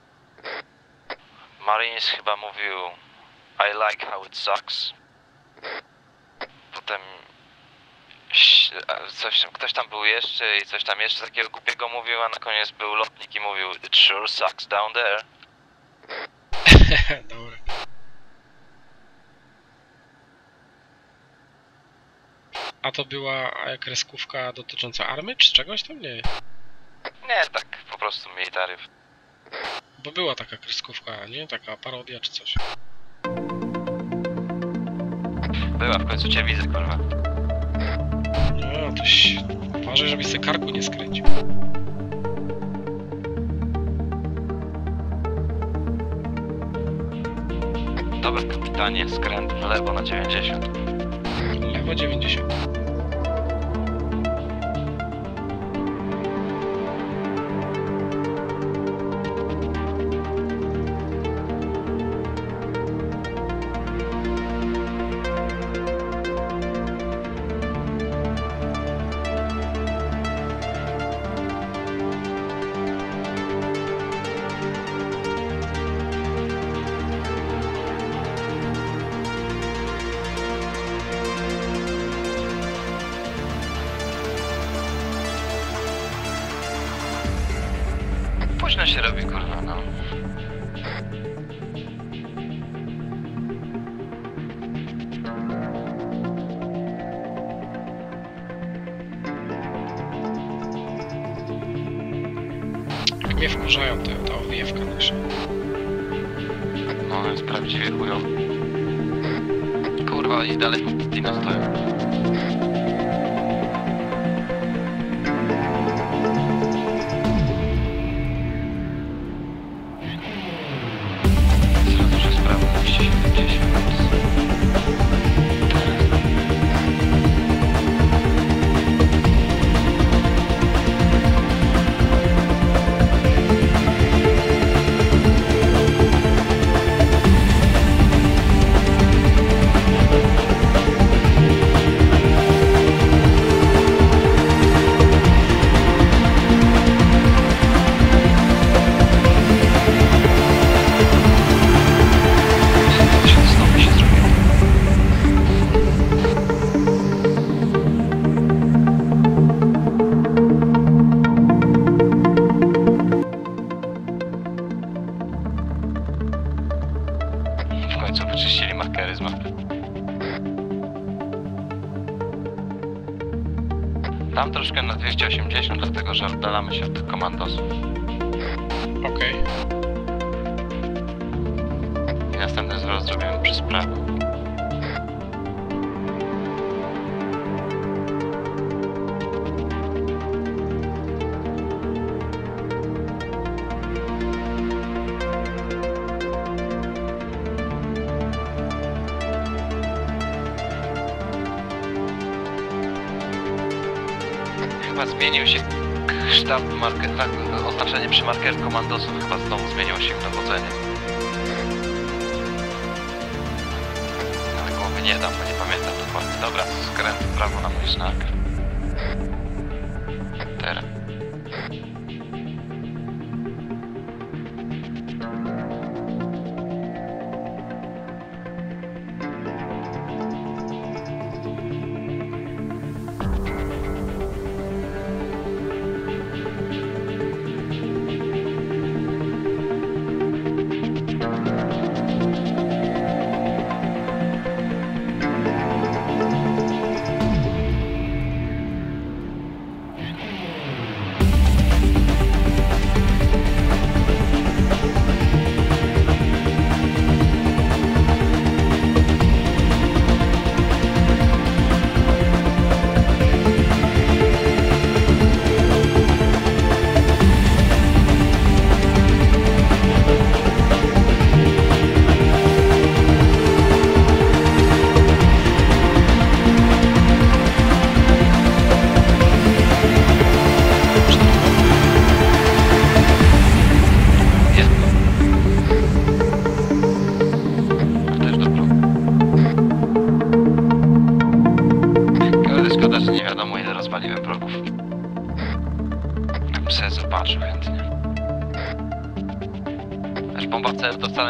Marines chyba mówił I like how it sucks. Potem coś, ktoś tam był jeszcze i coś tam jeszcze takiego głupiego mówił, a na koniec był lotnik i mówił it sure sucks down there. Dobra. A to była kreskówka dotycząca army, czy czegoś tam? Nie. Nie, tak po prostu militariów. Bo była taka kreskówka, nie? Taka parodia czy coś. Była, w końcu cię widzę, kurwa. No, to się... Uważaj, żebyś se karku nie skręcił. Dobra, kapitanie, skręt w lewo na dziewięćdziesiąt. Lewo dziewięćdziesiąt. Późno się robi, kurwa, no. Mnie wkurzają te, ta owijewka nasza. No, jest prawdziwie chujowy. Kurwa, i dalej w Dino stoją. Duże sprawy, dwieście siedemdziesiąt. W końcu wyczyścili markery z mapy. Tam troszkę na dwieście osiemdziesiąt, dlatego że oddalamy się od tych komandosów. Okej. I następny zwrot zrobimy przez prawo. Chyba zmienił się sztab marker, tak, oznaczenie przy markerze komandosów chyba znowu zmieniło się w dowodzenie. Ale głowy nie dam, bo nie pamiętam dokładnie. Dobra, skręt w prawo na mój znak. Teraz.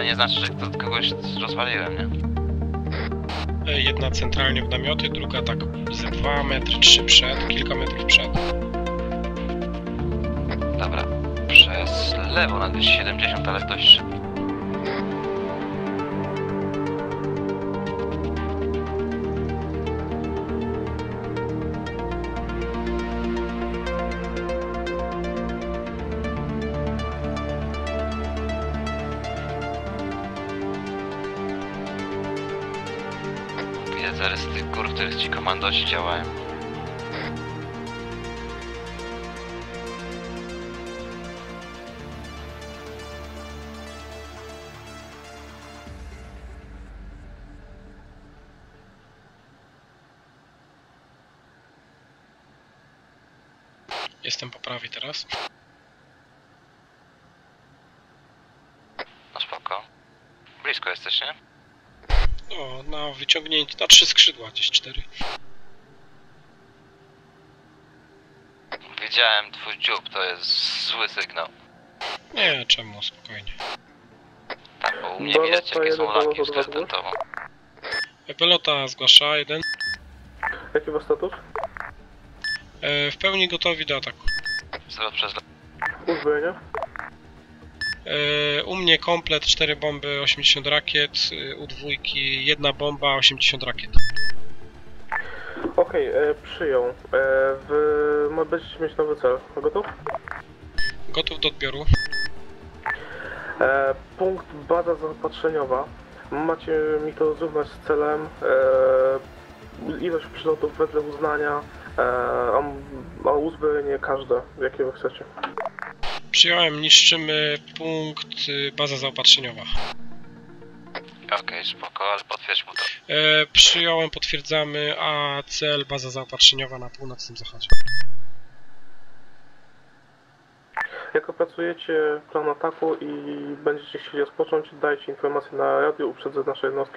wcale nie znaczy, że to kogoś rozwaliłem, nie? E, Jedna centralnie w namioty, druga tak ze dwa metry, trzy przed, kilka metrów przed. Dobra. Przez lewo na dwieście siedemdziesiąt, ale dość szybko. Widzę zarys tych gór, w których ci komandosi działają. Jestem po prawej teraz. No spoko. Blisko jesteś, nie? No, na wyciągnięcie, na trzy skrzydła, gdzieś cztery. Widziałem twój dziób, to jest zły sygnał. Nie, czemu, spokojnie. Tak, bo u mnie Dobra, widać to jakie są jeden laki dowód wstecz odwrót. tentową. Pelota zgłasza, jeden. Jaki wasz status? E, w pełni gotowi do ataku. Zwrot przez lewo. Uzbrojenie? E, u mnie komplet, cztery bomby, osiemdziesiąt rakiet, e, u dwójki jedna bomba, osiemdziesiąt rakiet. Okej, e, przyjął. E, w... ma- Będziecie mieć nowy cel. Gotów? Gotów do odbioru. E, punkt baza zaopatrzeniowa. Macie mi to zrównać z celem. E, ilość przylotów wedle uznania, e, a, a uzbrojenie każde, jakie wy chcecie. Przyjąłem, niszczymy punkt, y, baza zaopatrzeniowa. Okej, spoko, ale potwierdź mu to. E, przyjąłem, potwierdzamy, a cel baza zaopatrzeniowa na północnym zachodzie. Jak opracujecie plan ataku i będziecie chcieli rozpocząć, dajcie informację na radio, uprzedzę nasze jednostki.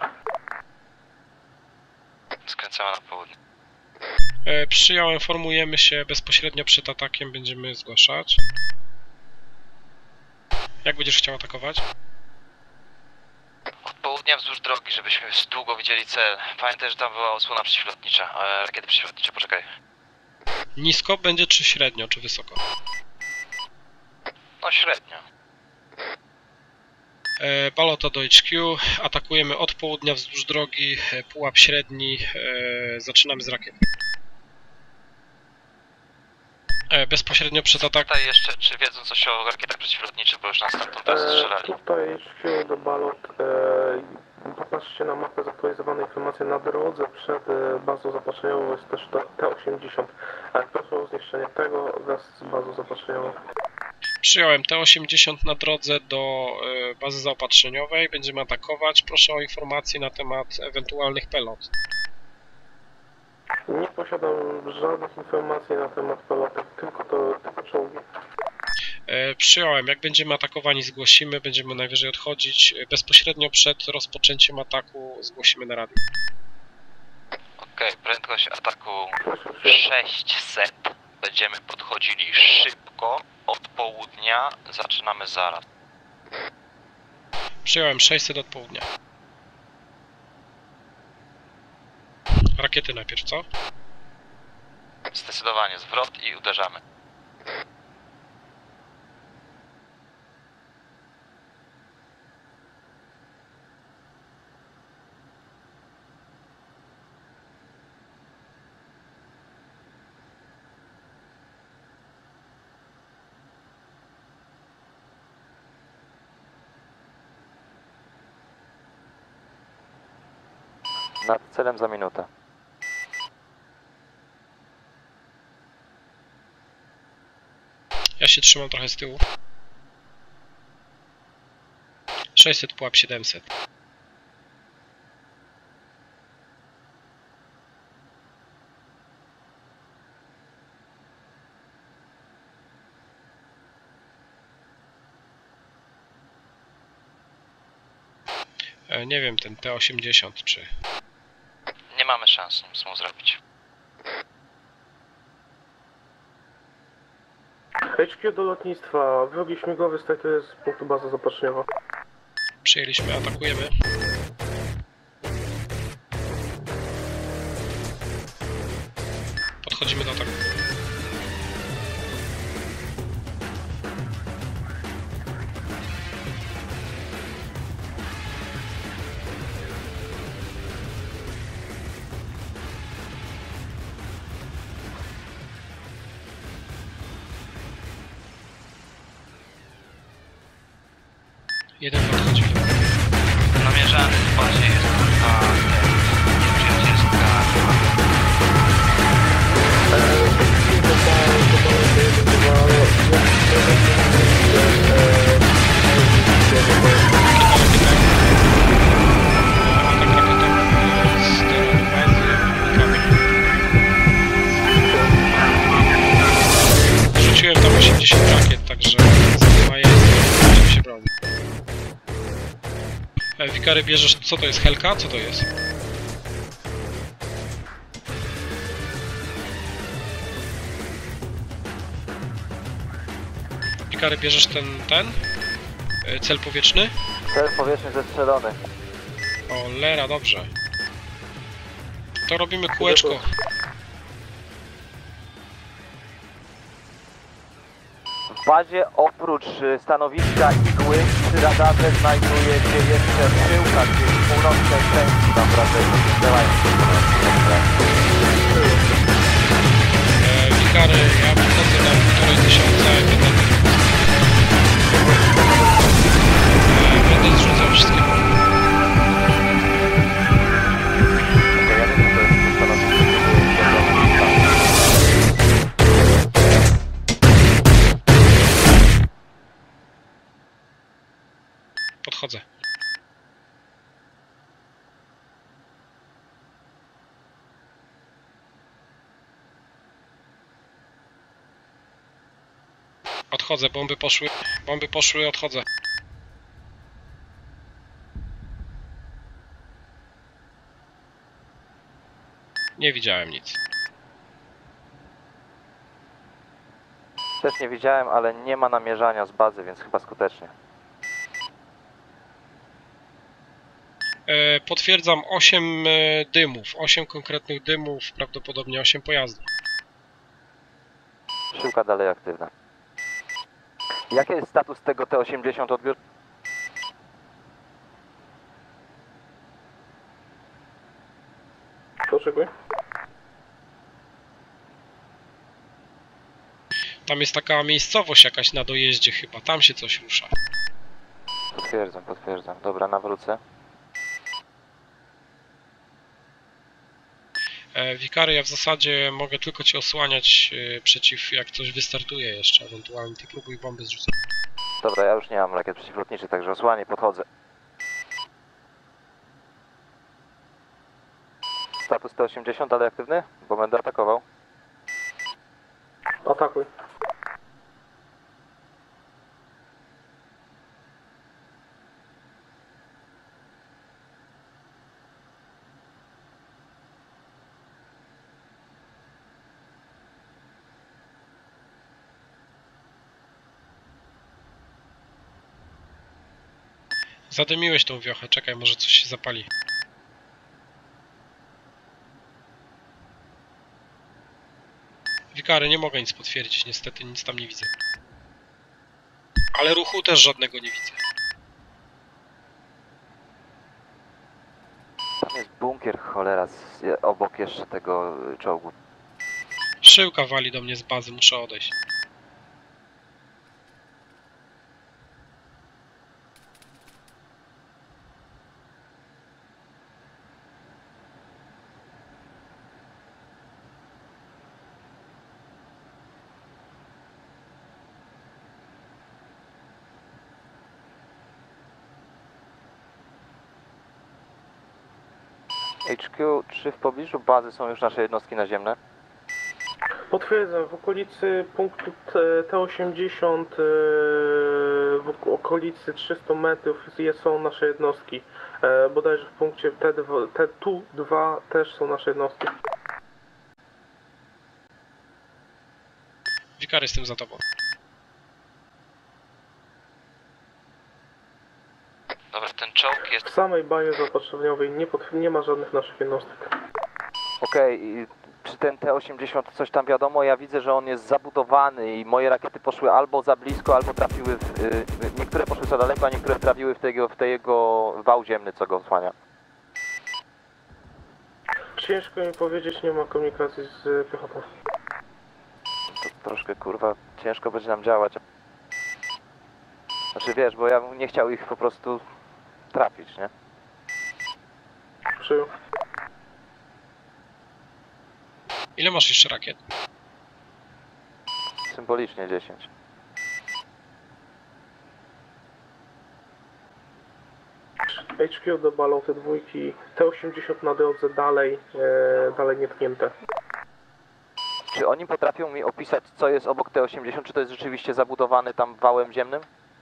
Skręcamy na południe. E, przyjąłem, formujemy się bezpośrednio przed atakiem, będziemy zgłaszać. Jak będziesz chciał atakować? Od południa wzdłuż drogi, żebyśmy długo widzieli cel. Pamiętaj, że tam była osłona przeciwlotnicza, ale rakiety przeciwlotnicze, poczekaj. Nisko będzie, czy średnio, czy wysoko? No średnio. E, balota do H Q, atakujemy od południa wzdłuż drogi, e, pułap średni, e, zaczynamy z rakiet. E, bezpośrednio przed atakiem. Tutaj jeszcze, czy wiedzą coś o rakietach przeciwlotniczych, bo już nas tam teraz E, strzelali. tutaj H Q do balot. E, popatrzcie na mapę zaktualizowane informacje na drodze przed e, bazą zaopatrzeniową jest też to T osiemdziesiąt. E, proszę o zniszczenie tego wraz z bazą zaopatrzeniową. Przyjąłem T osiemdziesiąt na drodze do e, bazy zaopatrzeniowej, będziemy atakować. Proszę o informacje na temat ewentualnych pelot. Nie posiadam żadnych informacji na temat pelotek, tylko to tylko czołgi. E, przyjąłem, jak będziemy atakowani zgłosimy, będziemy najwyżej odchodzić. E, bezpośrednio przed rozpoczęciem ataku zgłosimy na radio. Okej, prędkość ataku Proszę przyjąć. sześćset. Będziemy podchodzili szybko, od południa, zaczynamy zaraz. Przyjąłem sześćset od południa. Rakiety najpierw, co? Zdecydowanie zwrot i uderzamy. Nad celem za minutę. Ja się trzymam trochę z tyłu. sześćset, pułap siedemset. E, nie wiem, ten T osiemdziesiąt czy... Nie mamy szans nic mu zrobić. H Q do lotnictwa. Wrogi śmigłowy startuje z punktu bazy zaopatrzeniowa. Przyjęliśmy, atakujemy. Podchodzimy do ataku. Jeden podchodzi. Namierzany w bazie jest kurwa nieprzyjacielska. Rzuciłem tam osiemdziesiąt rakiet, także ma jest, będziemy się bronić. E, Wikary, bierzesz, co to jest? Helka? Co to jest? Wikary, bierzesz ten, ten? E, cel powietrzny? Cel powietrzny zestrzelony. O, lera, dobrze. To robimy kółeczko. W bazie oprócz y, stanowiska igły przy radarze znajduje się jeszcze szyłka gdzieś w północnej części, mam wrażenie, strzelają się w północnej części. E, Wikary, ja wychodzę na półtorej tysiąca i będę... E, będę zrzucał wszystkie bomby. Okej, ja wiem, że to jest stanowisko, gdzie jest stanowisko. Podchodzę. Odchodzę, bomby poszły. Bomby poszły, odchodzę. Nie widziałem nic. Też nie widziałem, ale nie ma namierzania z bazy, więc chyba skutecznie. E, potwierdzam osiem e, dymów. osiem konkretnych dymów, prawdopodobnie osiem pojazdów. Szyłka dalej aktywna. Jaki jest status tego T osiemdziesiąt odbiór? Oczekuj. Tam jest taka miejscowość jakaś na dojeździe chyba. Tam się coś rusza. Potwierdzam, potwierdzam. Dobra, nawrócę. E, Wikary, ja w zasadzie mogę tylko cię osłaniać e, przeciw, jak coś wystartuje jeszcze. Ewentualnie ty próbuj bomby zrzucać. Dobra, ja już nie mam rakiet przeciwlotniczych, także osłanie, podchodzę. Status T osiemdziesiąt dalej aktywny? Bo będę atakował. Atakuj. Zadymiłeś tą wiochę, czekaj, może coś się zapali. Wikary, nie mogę nic potwierdzić, niestety nic tam nie widzę. Ale ruchu też żadnego nie widzę. Tam jest bunkier, cholera, z, obok jeszcze tego y, czołgu. Szyłka wali do mnie z bazy, muszę odejść. H Q, czy w pobliżu bazy są już nasze jednostki naziemne? Potwierdzam, w okolicy punktu T osiemdziesiąt, yy, w okolicy trzysta metrów są nasze jednostki. E, bodajże w punkcie T tu dwa też są nasze jednostki. Wikary, jestem za tobą. Dobra, ten jest. W samej bazie zaopatrzeniowej nie, pod, nie ma żadnych naszych jednostek. Okej, i czy ten T osiemdziesiąt coś tam wiadomo? Ja widzę, że on jest zabudowany i moje rakiety poszły albo za blisko, albo trafiły w... Y, niektóre poszły za daleko, a niektóre trafiły w tego, w tego wał ziemny, co go osłania. Ciężko mi powiedzieć, nie ma komunikacji z piechotą. To troszkę, kurwa, ciężko będzie nam działać. Znaczy, wiesz, bo ja bym nie chciał ich po prostu trafić, nie? Przyjął. Ile masz jeszcze rakiet? Symbolicznie dziesięć. H Q do baloty dwójki, T osiemdziesiąt na drodze dalej, e, dalej nietknięte. Czy oni potrafią mi opisać, co jest obok T osiemdziesiąt? Czy to jest rzeczywiście zabudowany tam wałem ziemnym?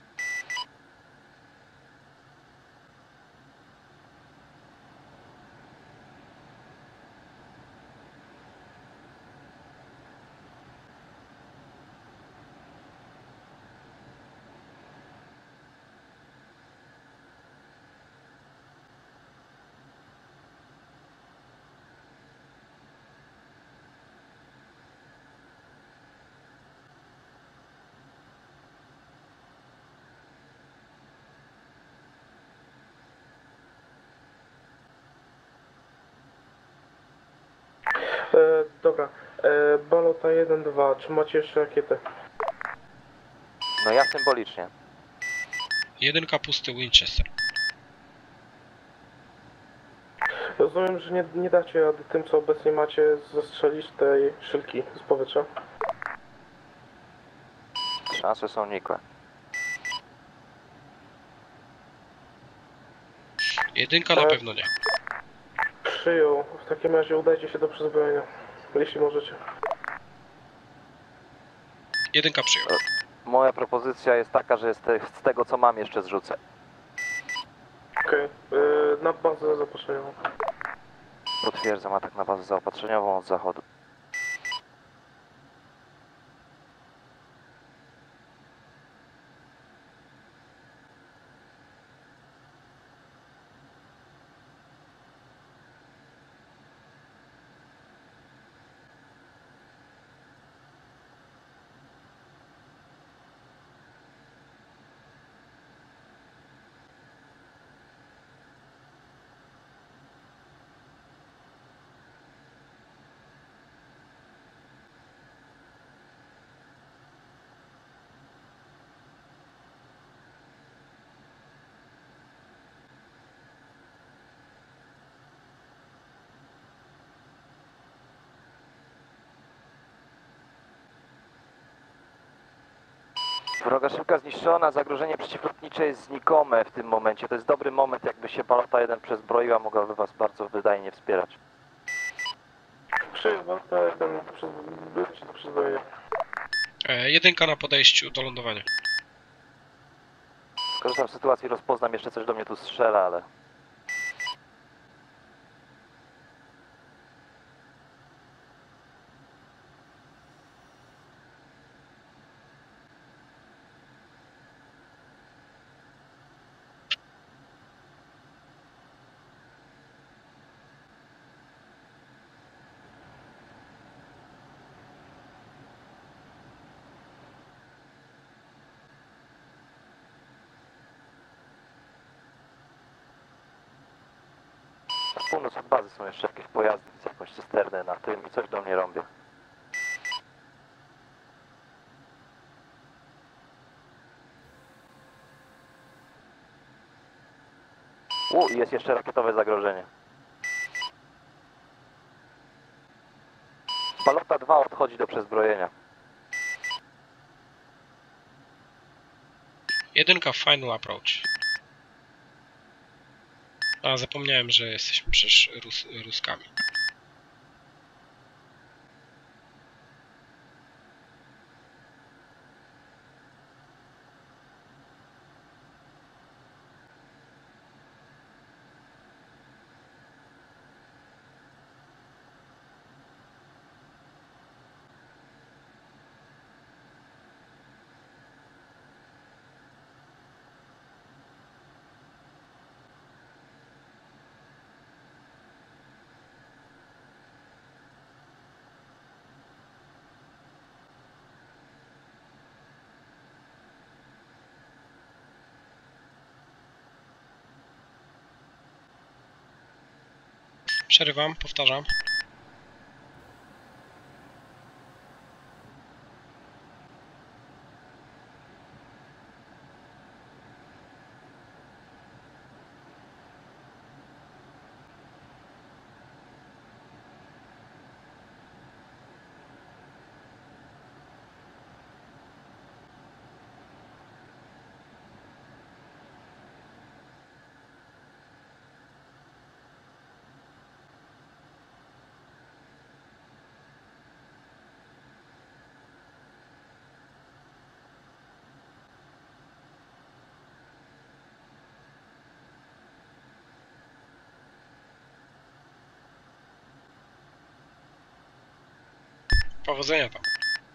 E, dobra, e, balota jeden dwa, czy macie jeszcze rakiety? No ja symbolicznie. Jedynka pusty Winchester. Rozumiem, że nie, nie dacie rady tym, co obecnie macie, zastrzelić tej szylki z powietrza. Szanse są nikłe. Jedynka na E, pewno nie. Przyjął. W takim razie udajcie się do przezbrojenia, jeśli możecie. Jedynka przyjął. Moja propozycja jest taka, że z, te, z tego, co mam, jeszcze zrzucę. Okej, okay. e, na bazę zaopatrzeniową. Potwierdzam atak na bazę zaopatrzeniową od zachodu. Wroga szybka zniszczona, zagrożenie przeciwlotnicze jest znikome w tym momencie. To jest dobry moment, jakby się balota jeden przezbroiła, mogłaby was bardzo wydajnie wspierać. Przyjął balota jeden do przezbrojenia. E, jedynka na podejściu do lądowania. Skorzystam z sytuacji, rozpoznam, jeszcze coś do mnie tu strzela, ale... Na północ od bazy są jeszcze jakieś pojazdy, widzę jakąś cysternę na tym i coś do mnie rąbie. U, i jest jeszcze rakietowe zagrożenie. Balota dwa odchodzi do przezbrojenia. Jedynka final approach. A, zapomniałem, że jesteśmy przecież Rus Ruskami. Przerywam, powtarzam. Powodzenia tam.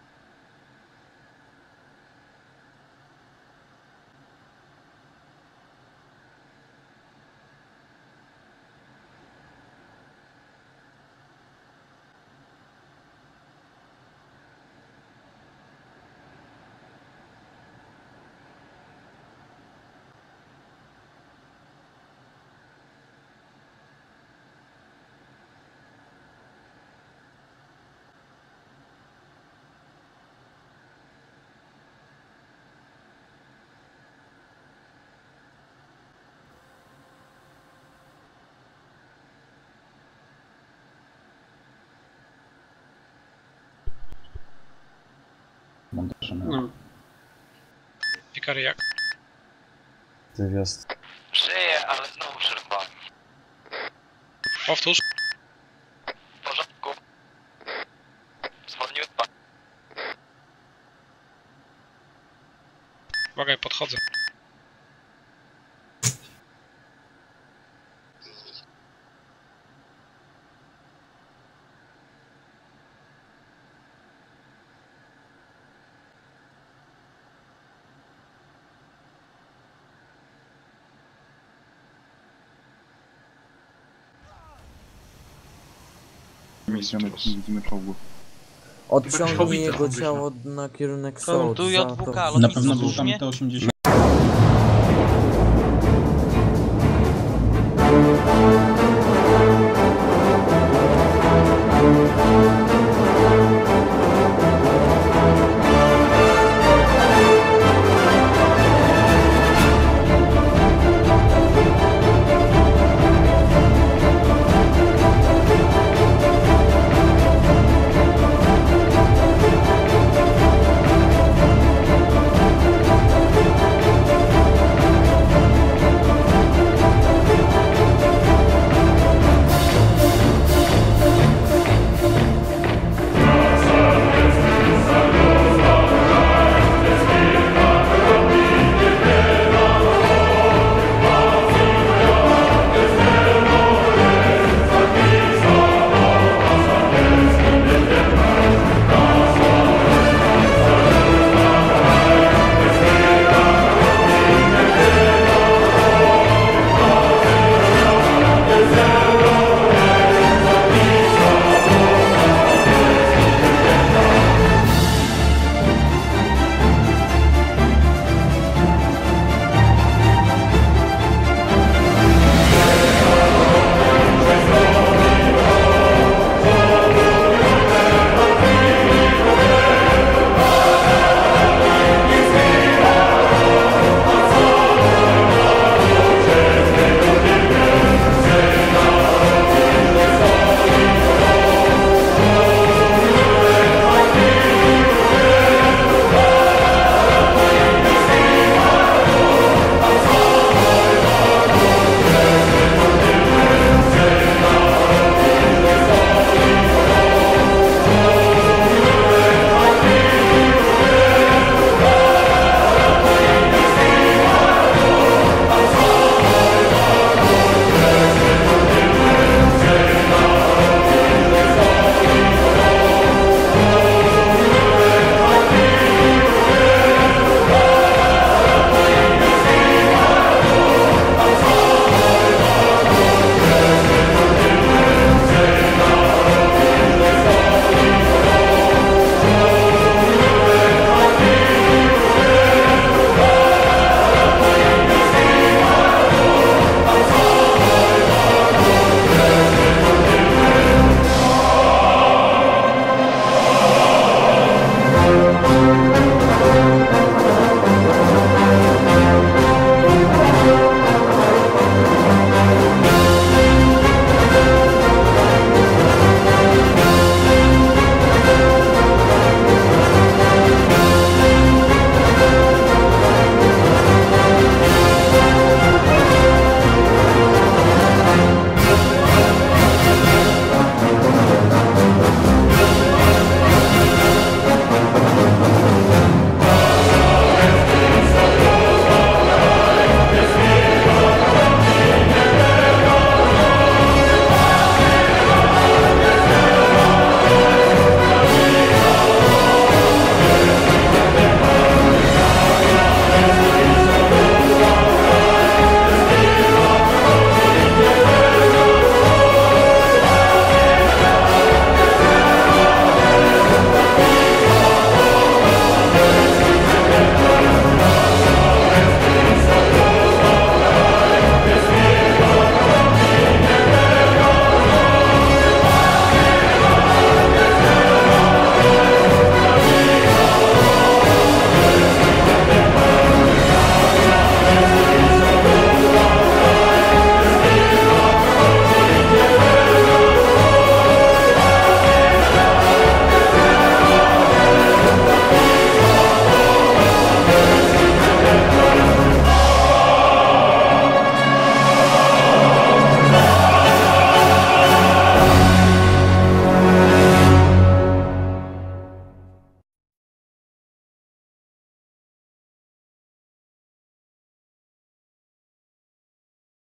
No. Wikary jak? Wywiast. Żyję, ale znowu przerwałem. Powtórz. W porządku. Zwolniłem pan. Uwaga, ja podchodzę. Widzimy, widzimy czołgu. Odciągnij jego ciało na kierunek Soul. Tu J W K, za to- lotnisko słusznie. osiemdziesiąt.